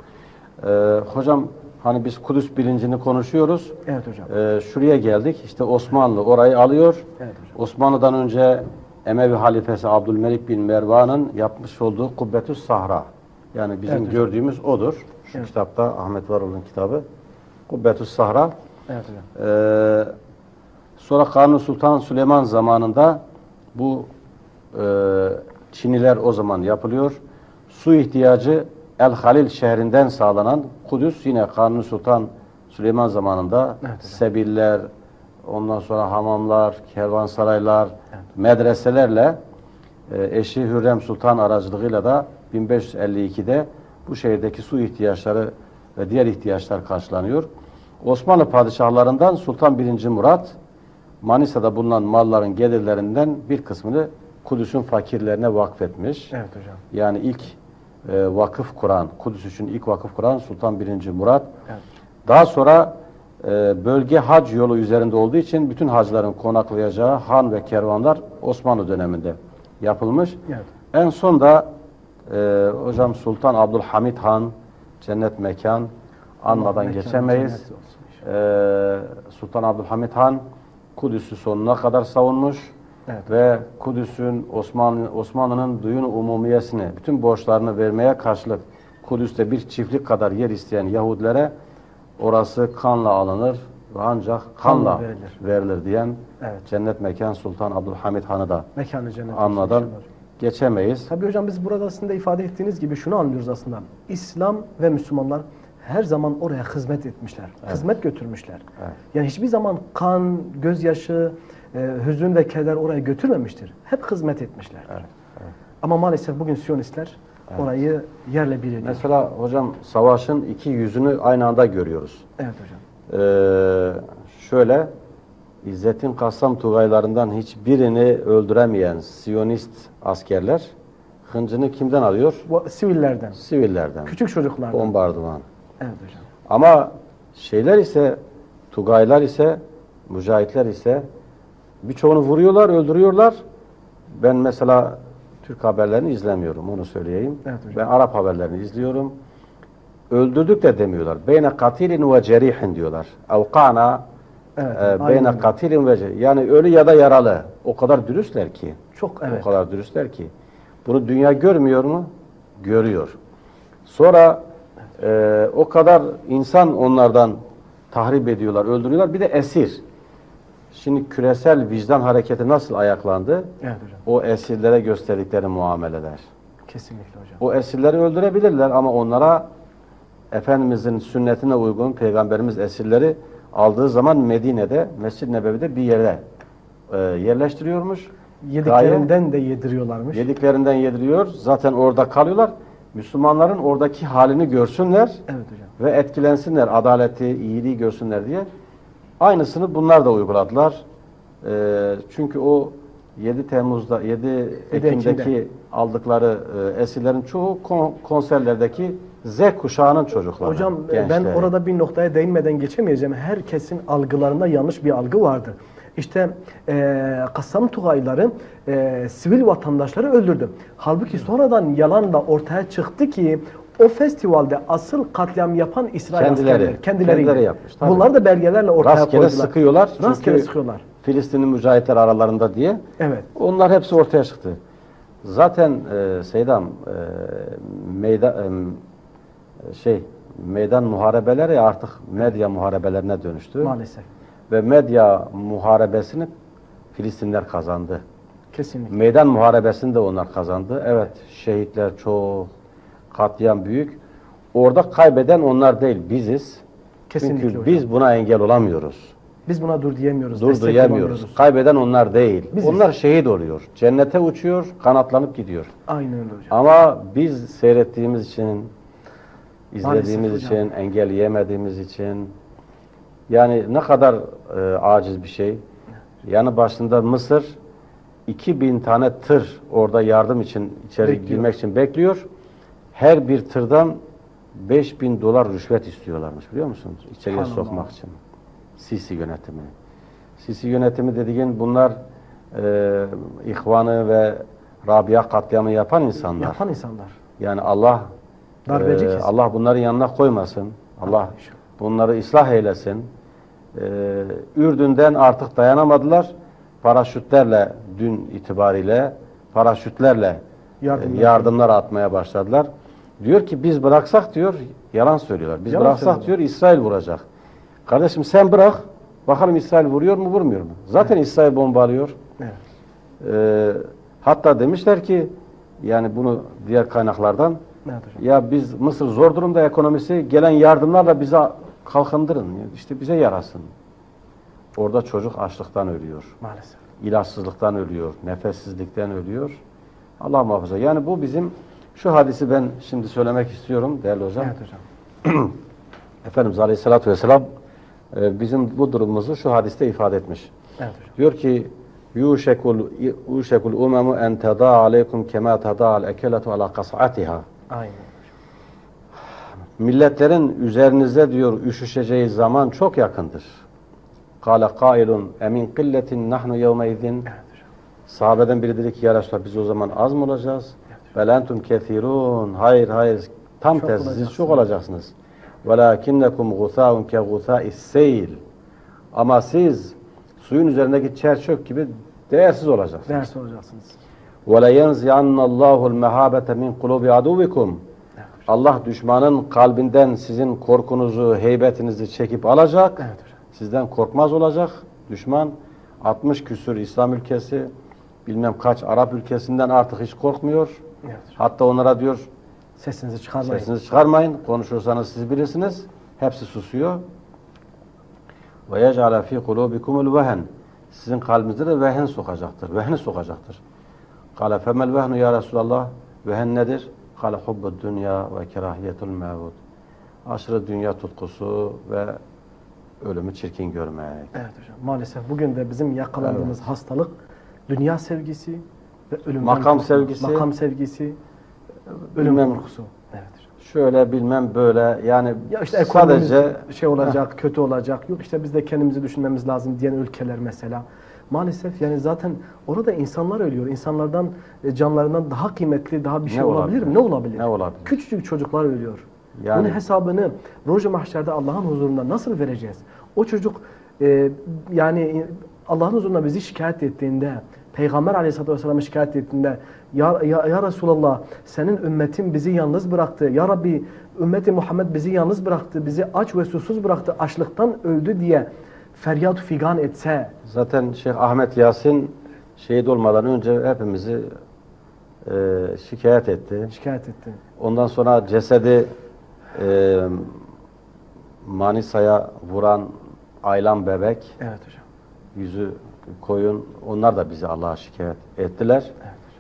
Ee, hocam hani biz Kudüs bilincini konuşuyoruz. Evet hocam. Ee, şuraya geldik. İşte Osmanlı orayı alıyor. Evet hocam. Osmanlı'dan önce Emevi halifesi Abdülmelik bin Mervan'ın yapmış olduğu Kubbetü's Sahra. Yani bizim Evet hocam. gördüğümüz odur. Şu Evet. kitapta Ahmet Varol'un kitabı. Kubbetü's Sahra. Evet hocam. Ee, sonra Kanuni Sultan Süleyman zamanında bu e, Çiniler o zaman yapılıyor. Su ihtiyacı El Halil şehrinden sağlanan Kudüs yine Kanuni Sultan Süleyman zamanında Evet hocam. sebiller, ondan sonra hamamlar, kervansaraylar, Evet. medreselerle e, eşi Hürrem Sultan aracılığıyla da bin beş yüz elli ikide bu şehirdeki su ihtiyaçları ve diğer ihtiyaçlar karşılanıyor. Osmanlı padişahlarından Sultan birinci Murat Manisa'da bulunan malların gelirlerinden bir kısmını Kudüs'ün fakirlerine vakfetmiş. Evet hocam. Yani ilk e, vakıf kuran, Kudüs için ilk vakıf kuran Sultan birinci Murat. Evet. Daha sonra e, bölge hac yolu üzerinde olduğu için bütün hacıların konaklayacağı han ve kervanlar Osmanlı döneminde yapılmış. Evet. En son da e, hocam Sultan Abdülhamit Han, cennet mekan anmadan Mekanı geçemeyiz. cennet olsun inşallah. E, Sultan Abdülhamit Han Kudüs'ü sonuna kadar savunmuş. Evet. Ve Kudüs'ün Osmanlı Osmanlı'nın duyun umumiyesini, bütün borçlarını vermeye karşılık Kudüs'te bir çiftlik kadar yer isteyen Yahudilere orası kanla alınır ve ancak kanla, Kanla verilir. verilir diyen Evet. cennet mekan Sultan Abdülhamit Han'ı da Mekanı cennet olsun anmadan inşallah. geçemeyiz. Tabii hocam biz burada aslında ifade ettiğiniz gibi şunu anlıyoruz aslında. İslam ve Müslümanlar her zaman oraya hizmet etmişler. Hizmet götürmüşler. Evet. Yani hiçbir zaman kan, gözyaşı, e, hüzün ve keder oraya götürmemiştir. Hep hizmet etmişler. Evet, evet. Ama maalesef bugün Siyonistler Evet. orayı yerle bir ediyor. Mesela hocam savaşın iki yüzünü aynı anda görüyoruz. Evet hocam. Ee, şöyle İzzettin Kassam Tugaylarından hiçbirini öldüremeyen Siyonist askerler hıncını kimden alıyor? Bu sivillerden, Sivillerden. küçük çocuklardan. Bombardıman. Evet hocam. Ama şeyler ise, Tugaylar ise, mücahitler ise birçoğunu vuruyorlar, öldürüyorlar. Ben mesela Türk haberlerini izlemiyorum, onu söyleyeyim. Evet hocam. Ben Arap haberlerini izliyorum. Öldürdük de demiyorlar. Beyne katilin ve cerihin diyorlar. Evkana Evet, e, aynen beyne öyle. katilin ve cerihin. Yani ölü ya da yaralı. O kadar dürüstler ki. Çok evet. O kadar dürüstler ki. Bunu dünya görmüyor mu? Görüyor. Sonra e, o kadar insan onlardan tahrip ediyorlar, öldürüyorlar. Bir de esir. Şimdi küresel vicdan hareketi nasıl ayaklandı? Evet hocam. O esirlere gösterdikleri muameleler. Kesinlikle hocam. O esirleri öldürebilirler ama onlara Efendimizin sünnetine uygun Peygamberimiz esirleri aldığı zaman Medine'de, Mescid-i Nebevi'de bir yere e, yerleştiriyormuş. Yediklerinden de yediriyorlarmış. Yediklerinden yediriyor. Zaten orada kalıyorlar. Müslümanların oradaki halini görsünler Evet hocam. ve etkilensinler. Adaleti, iyiliği görsünler diye. Aynısını bunlar da uyguladılar. Ee, çünkü o yedi Temmuz'da, yedi Ekim'deki Ekim'de. aldıkları e, esirlerin çoğu kon- konserlerdeki Z kuşağının çocukları. Hocam ben gençleri. orada bir noktaya değinmeden geçemeyeceğim. Herkesin algılarında yanlış bir algı vardır. İşte e, Kassam Tugayları e, sivil vatandaşları öldürdü. Halbuki sonradan yalanla ortaya çıktı ki o festivalde asıl katliam yapan İsrail Kendileri, askerleri. Kendileriydi. kendileri yapmış, tabii. Bunlar da belgelerle ortaya Rastgele koydular. sıkıyorlar. Rastgele Çünkü sıkıyorlar. Filistinli mücahitler aralarında diye. Evet. Onlar hepsi ortaya çıktı. Zaten e, Seydam e, meydan e, şey meydan muharebeleri artık medya muharebelerine dönüştü. Maalesef. Ve medya muharebesini Filistinler kazandı. Kesinlikle. Meydan muharebesini de onlar kazandı. Evet, şehitler çok, katliam büyük. Orada kaybeden onlar değil, biziz. Kesinlikle Çünkü hocam. biz buna engel olamıyoruz. Biz buna dur diyemiyoruz. Dur destek diyemiyoruz. olamıyoruz. Kaybeden onlar değil. Biziz. Onlar şehit oluyor. Cennete uçuyor, kanatlanıp gidiyor. Aynen öyle hocam. Ama biz seyrettiğimiz için, izlediğimiz Maalesef için, hocam. engelleyemediğimiz için, yani ne kadar e, aciz bir şey. Yani başında Mısır iki bin tane tır orada yardım için içeri Bekliyor. girmek için bekliyor. Her bir tırdan beş bin dolar rüşvet istiyorlarmış, biliyor musunuz? İçeriye Subhanallah. sokmak için. Sisi yönetimi. Sisi yönetimi dediğin bunlar e, ihvanı ve Rabia katliamı yapan insanlar. Yapan insanlar. Yani Allah Darbeci e, kesim. Allah bunları yanına koymasın. Allah bunları ıslah eylesin. E, Ürdün'den artık dayanamadılar. Paraşütlerle dün itibariyle paraşütlerle Yardımlar. e, yardımlar atmaya başladılar. Diyor ki biz bıraksak diyor, yalan söylüyorlar. Biz Yalan bıraksak söylüyorlar. diyor İsrail vuracak. Kardeşim sen bırak. Bakalım İsrail vuruyor mu vurmuyor mu? Zaten İsrail bombalıyor. Evet. E, hatta demişler ki yani bunu diğer kaynaklardan Evet hocam. ya biz Mısır zor durumda ekonomisi gelen yardımlarla bize kalkındırın. İşte bize yarasın. Orada çocuk açlıktan ölüyor. Maalesef. İlaçsızlıktan ölüyor. Nefessizlikten ölüyor. Allah muhafaza. Yani bu bizim şu hadisi ben şimdi söylemek istiyorum değerli hocam. Evet hocam. Efendimiz Aleyhisselatü Vesselam e, bizim bu durumumuzu şu hadiste ifade etmiş. Evet hocam. Diyor ki yuşekul yuşekul umemu en tada aleykum kema tada al ekeletu ala kas'atiha. Aynen. Milletlerin üzerinize diyor üşüşeceği zaman çok yakındır. Kâle kailun emin killetin nahnu yevmeydin. Evet hocam. Sahabeden biri dedi ki ya Resulallah biz o zaman az mı olacağız? Belentum kethirun. Hayır hayır. Tam Çok tersi siz olacaksınız. çok olacaksınız. Velakinnekum gusâun ke gusâ'is seyl. Ama siz suyun üzerindeki çerçöp gibi değersiz olacaksınız. Ders olacaksınız. وَلَيَنْزِعَنَّ اللّٰهُ الْمَهَابَةَ مِنْ قُلُوبِ عَدُوِكُمْ. Allah düşmanın kalbinden sizin korkunuzu, heybetinizi çekip alacak. Evet hocam. Sizden korkmaz olacak. Düşman altmış küsur İslam ülkesi, bilmem kaç Arap ülkesinden artık hiç korkmuyor. Evet hocam. Hatta onlara diyor Sesinizi çıkarmayın. sesinizi çıkarmayın. Konuşursanız siz bilirsiniz. Hepsi susuyor. وَيَجْعَلَ ف۪ي قُلُوبِكُمُ الْوَهَنِ. Sizin kalbinizde de vehen sokacaktır. Vehni sokacaktır. قَالَ فَمَا الْوَهْنُ ya Resulallah. Vehen nedir? kale hubbud dünya ve kerahiyetul mevud. Aşırı dünya tutkusu ve ölümü çirkin görmek. Evet hocam. Maalesef bugün de bizim yakalandığımız Evet. hastalık dünya sevgisi ve ölümden Makam korku. sevgisi. Makam sevgisi, ölüm Bilmem- korkusu. Evet hocam. Şöyle bilmem böyle yani Ya işte ekonomimiz sadece şey olacak, kötü olacak. Yok işte biz de kendimizi düşünmemiz lazım diyen ülkeler mesela. Maalesef yani zaten orada insanlar ölüyor. İnsanlardan, e, canlarından daha kıymetli, daha bir şey Ne olabilir mi? olabilir? Ne olabilir? Ne olabilir? Küçücük çocuklar ölüyor. Yani- Bunun hesabını Ruj-u Mahşer'de Allah'ın huzurunda nasıl vereceğiz? O çocuk e, yani Allah'ın huzurunda bizi şikayet ettiğinde, Peygamber Aleyhisselatü Vesselam'ı şikayet ettiğinde, ya, ya, ya Resulallah senin ümmetin bizi yalnız bıraktı. Ya Rabbi ümmeti Muhammed bizi yalnız bıraktı. Bizi aç ve susuz bıraktı. Açlıktan öldü diye feryat figan etse. zaten Şeyh Ahmet Yasin şehit olmadan önce hepimizi e, şikayet etti. Şikayet etti. Ondan sonra cesedi e, Manisa'ya vuran Aylan bebek, Evet hocam. yüzü koyun, onlar da bizi Allah'a şikayet ettiler.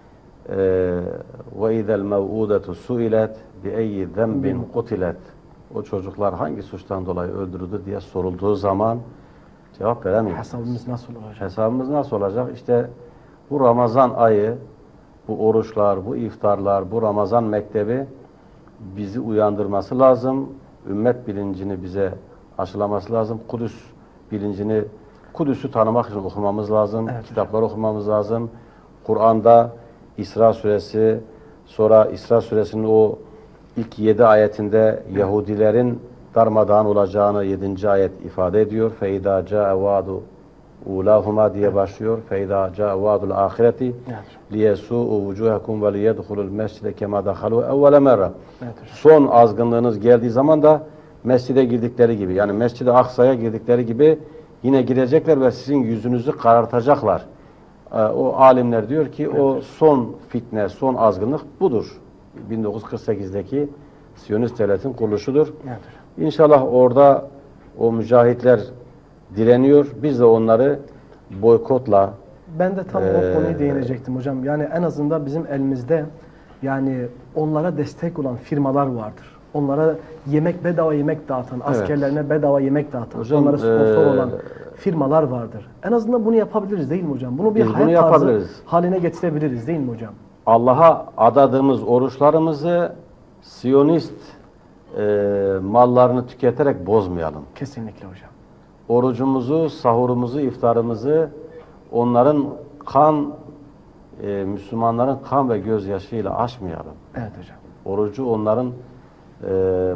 Ve izel mev'udetu suilet bi eyyi zenbin kutilet. O çocuklar hangi suçtan dolayı öldürüldü diye sorulduğu zaman cevap veremeyiz. Hesabımız nasıl olacak? Hesabımız nasıl olacak? İşte bu Ramazan ayı, bu oruçlar, bu iftarlar, bu Ramazan mektebi bizi uyandırması lazım. Ümmet bilincini bize aşılaması lazım. Kudüs bilincini, Kudüs'ü tanımak için okumamız lazım. Evet, Kitapları okumamız lazım. Kur'an'da İsra suresi, sonra İsra suresinin o ilk yedi ayetinde Yahudilerin darmadağın olacağını yedinci ayet ifade ediyor. فَاِذَا جَاءَ وَعْدُ اُولَاهُمَا diye başlıyor. فَاِذَا جَاءَ وَعْدُ الْآخِرَةِ لِيَسُوءُ وُجُوهَكُمْ وَلِيَدْخُلُوا الْمَسْجِدَ كَمَا دَخَلُوا اَوَّلَ مَرَّةٍ. Son azgınlığınız geldiği zaman da mescide girdikleri gibi, yani Mescid-i Aksa'ya girdikleri gibi yine girecekler ve sizin yüzünüzü karartacaklar. Ee, o alimler diyor ki evet. O son fitne, son azgınlık budur. bin dokuz yüz kırk sekizdeki Siyonist devletin kuruluşudur. Evet. İnşallah orada o mücahitler direniyor. Biz de onları boykotla Ben de tam Ee, o konuyu değinecektim hocam. Yani en azından bizim elimizde yani onlara destek olan firmalar vardır. Onlara yemek bedava yemek dağıtan, Evet. askerlerine bedava yemek dağıtan, Hocam, onlara sponsor ee, olan firmalar vardır. En azından bunu yapabiliriz değil mi hocam? Bunu bir Biz bunu hayat tarzı yapabiliriz. haline getirebiliriz değil mi hocam? Allah'a adadığımız oruçlarımızı Siyonist e, mallarını tüketerek bozmayalım. Kesinlikle hocam. Orucumuzu, sahurumuzu, iftarımızı onların kan, e, Müslümanların kan ve gözyaşıyla aşmayalım. Evet hocam. Orucu onların e,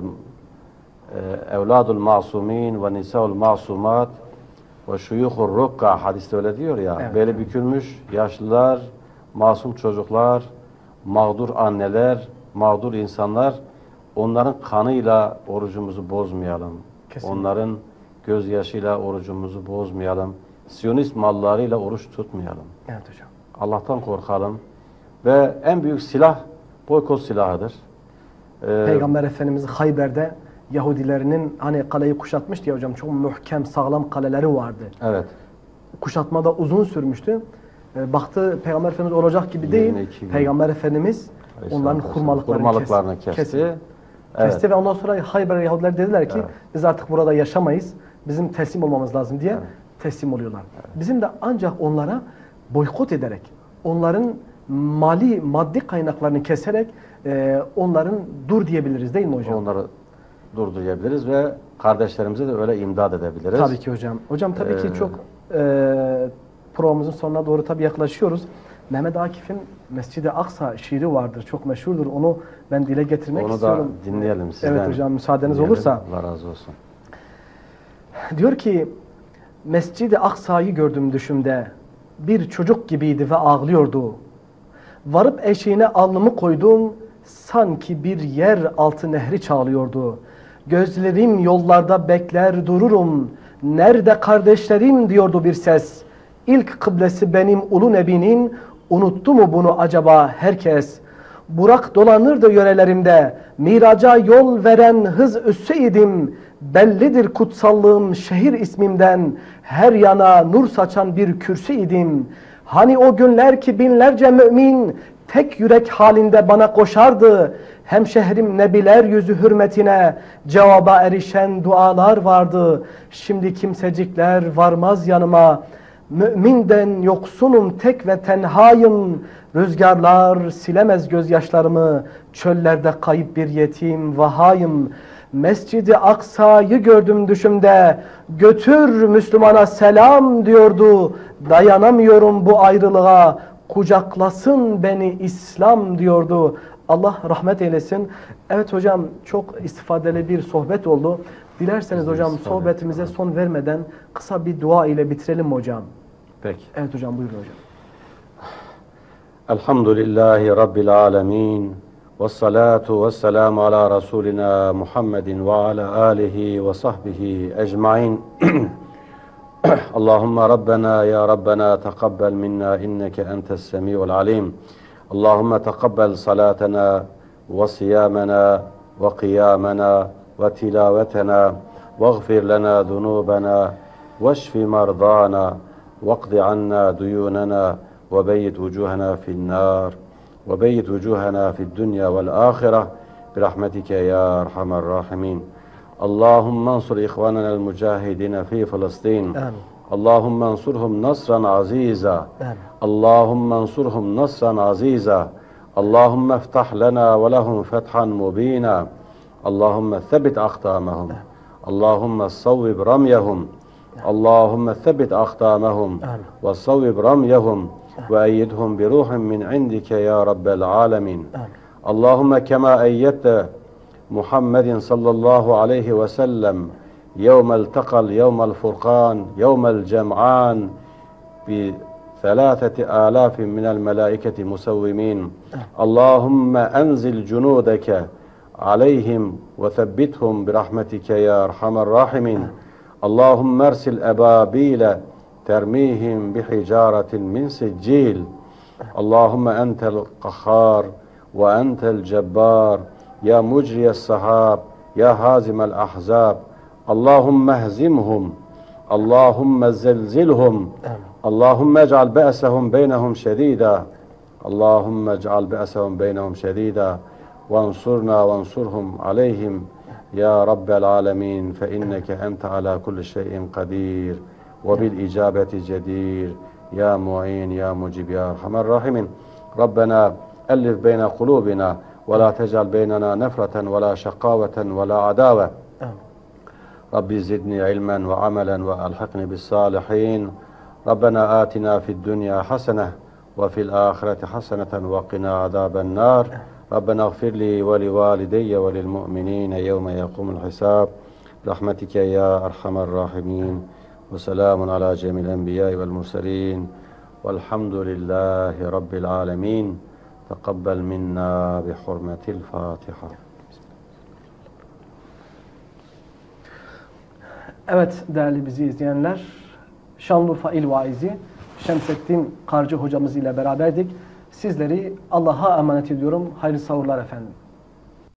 e, evladul masumin ve nisaul masumat ve şuyuhur rukka hadiste öyle diyor ya. Evet. Beli bükülmüş yaşlılar, masum çocuklar, mağdur anneler, mağdur insanlar, onların kanıyla orucumuzu bozmayalım. Kesinlikle. Onların gözyaşıyla orucumuzu bozmayalım. Siyonist mallarıyla oruç tutmayalım. Evet hocam. Allah'tan korkalım. Ve en büyük silah boykot silahıdır. Ee, Peygamber Efendimiz Hayber'de Yahudilerinin hani kaleyi kuşatmıştı ya hocam, çok muhkem sağlam kaleleri vardı. Evet. Kuşatma da uzun sürmüştü. E, baktı Peygamber Efendimiz olacak gibi değil. yirmi iki gün. Peygamber Efendimiz onların hurmalıklarını, hurmalıklarını kes, kesti. kesti. Evet. Kesti ve ondan sonra Hayber Yahudiler dediler ki Evet. biz artık burada yaşamayız. Bizim teslim olmamız lazım diye Evet. teslim oluyorlar. Evet. Bizim de ancak onlara boykot ederek, onların mali, maddi kaynaklarını keserek e, onların dur diyebiliriz değil mi hocam? Onları durdurabiliriz ve kardeşlerimize de öyle imdad edebiliriz. Tabii ki hocam. Hocam tabii ki Ee, çok e, programımızın sonuna doğru tabii yaklaşıyoruz. Mehmet Akif'in Mescid-i Aksa şiiri vardır. Çok meşhurdur. Onu ben dile getirmek Onu istiyorum. da dinleyelim sizden. Evet hocam, müsaadeniz Dinleyelim. olursa. Allah razı olsun. Diyor ki, Mescid-i Aksa'yı gördüm düşümde. Bir çocuk gibiydi ve ağlıyordu. Varıp eşiğine alnımı koydum. Sanki bir yer altı nehri çağlıyordu. Gözlerim yollarda bekler dururum. Nerede kardeşlerim diyordu bir ses. İlk kıblesi benim ulu nebinin. Unuttu mu bunu acaba herkes? Burak dolanırdı yörelerimde. Miraca yol veren hız üsseydim. Bellidir kutsallığım şehir ismimden. Her yana nur saçan bir kürsüydim. Hani o günler ki binlerce mümin tek yürek halinde bana koşardı. Hem şehrim nebiler yüzü hürmetine cevaba erişen dualar vardı. Şimdi kimsecikler varmaz yanıma. Müminden yoksunum, tek ve tenhayım. Rüzgarlar silemez gözyaşlarımı. Çöllerde kayıp bir yetim vahayım. Mescid-i Aksa'yı gördüm düşümde. Götür Müslümana selam diyordu. Dayanamıyorum bu ayrılığa. Kucaklasın beni İslam diyordu. Allah rahmet eylesin. Evet hocam, çok istifadeli bir sohbet oldu. Dilerseniz hocam sohbetimize son vermeden kısa bir dua ile bitirelim hocam. Peki. Evet hocam, buyurun hocam. Elhamdülillahi Rabbil alemin. Vessalatu vesselamu ala Resulina Muhammedin ve ala alihi ve sahbihi ecmain. Allahümme Rabbena ya Rabbena tekabbel minna inneke entes semi'ul alim. Allahümme tekabbel salatena ve siyamena ve qiyamena ve tilavetena ve gfir lana zunubena ve şfi mardana ve qdi anna duyunana ve beyyit vucuhana finnâr ve beyyit vucuhana fid dünya vel ahire birahmetike ya erhamer rahimin. Allahümme ansur ihvanenel mücahidine fi Filistin. Amin. Allahümme ansurhum nasran aziza. Amin. Allahümme ansurhum nasran aziza. Allahümme iftah lana ve lehum fethan mubina. Allahümme thabbit akdamahum. Allahümme savvib ramyahum. Allahümme thabbit akdamahum ve savvib ramyahum ve eyyidhum bi ruhin min indike ya Rabbel alemin. Allahümme kema eyyette Muhammedin sallallahu aleyhi ve sellem يوم التقى يوم الفرقان يوم الجمعان بثلاثة آلاف من الملائكة مسومين اللهم أنزل جنودك عليهم وثبتهم برحمتك يا أرحم الراحمين اللهم ارسل أبابيل ترميهم بحجارة من سجيل اللهم أنت القهار وأنت الجبار يا مجري السحاب يا هازم الأحزاب اللهم اهزمهم اللهم زلزلهم اللهم اجعل بأسهم بينهم شديدا اللهم اجعل بأسهم بينهم شديدا وانصرنا وانصرهم عليهم يا رب العالمين فإنك أنت على كل شيء قدير وبالإجابة جدير يا معين يا مجيب يا أرحم الراحمين ربنا ألف بين قلوبنا ولا تجعل بيننا نفرة ولا شقاوة ولا عداوة ربي زدني علما وعملا وألحقني بالصالحين ربنا آتنا في الدنيا حسنة وفي الآخرة حسنة وقنا عذاب النار ربنا اغفر لي ولوالدي وللمؤمنين يوم يقوم الحساب برحمتك يا أرحم الراحمين وسلام على جميع الأنبياء والمرسلين والحمد لله رب العالمين تقبل منا بحرمة الفاتحة. Evet değerli bizi izleyenler, Şanlıurfa İl Vaizi Şemsettin Karcı hocamız ile beraberdik. Sizleri Allah'a emanet ediyorum. Hayırlı sahurlar efendim.